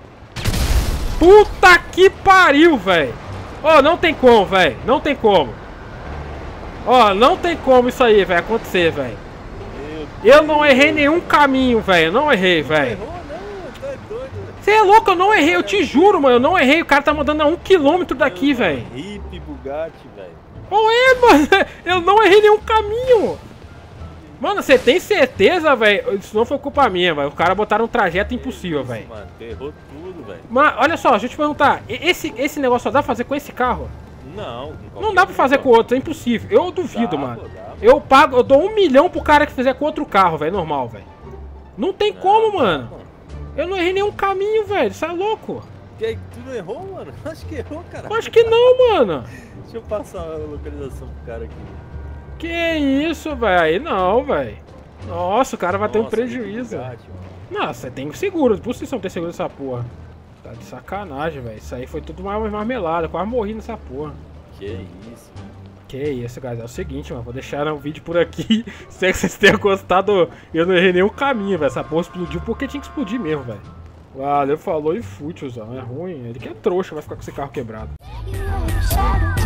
Puta que pariu, velho. Ó, oh, não tem como, velho. Não tem como. Ó, oh, não tem como isso aí, velho, acontecer, velho. Eu não errei nenhum caminho, velho. Não errei, velho. Você é louco, eu não errei, eu te juro, mano. Eu não errei. O cara tá mandando a um quilômetro daqui, velho. Hip Bugatti, velho. Qual é, mano? Eu não errei nenhum caminho. Mano, você tem certeza, velho? Isso não foi culpa minha, velho. Os caras botaram um trajeto impossível, velho. Mano, errou tudo, velho. Mas, olha só, deixa eu te perguntar. Esse, esse negócio só dá pra fazer com esse carro? Não. Não dá pra fazer com outro, é impossível. Eu duvido, Dá, mano. pô, dá, pô. Eu pago, eu dou um milhão pro cara que fizer com outro carro, velho, normal, velho. Não tem como, mano. Eu não errei nenhum caminho, velho. Você é louco. Que, tu não errou, mano? Acho que errou, cara. Acho que não, mano. Deixa eu passar a localização pro cara aqui. Que isso, velho? Aí não, velho. Nossa, o cara vai ter um Nossa, prejuízo. Bugatti, Não, você tem seguro. Por que você não tem seguro nessa porra? Tá de sacanagem, velho. Isso aí foi tudo uma marmelada. Quase morri nessa porra. Que isso, mano. Que isso, galera. É o seguinte, mano. Vou deixar o vídeo por aqui. Espero que vocês tenham gostado. Eu não errei nenhum caminho, velho. Essa porra explodiu porque tinha que explodir mesmo, velho. Valeu, falou e fui, tiozão. É ruim. Ele que é trouxa, vai ficar com esse carro quebrado.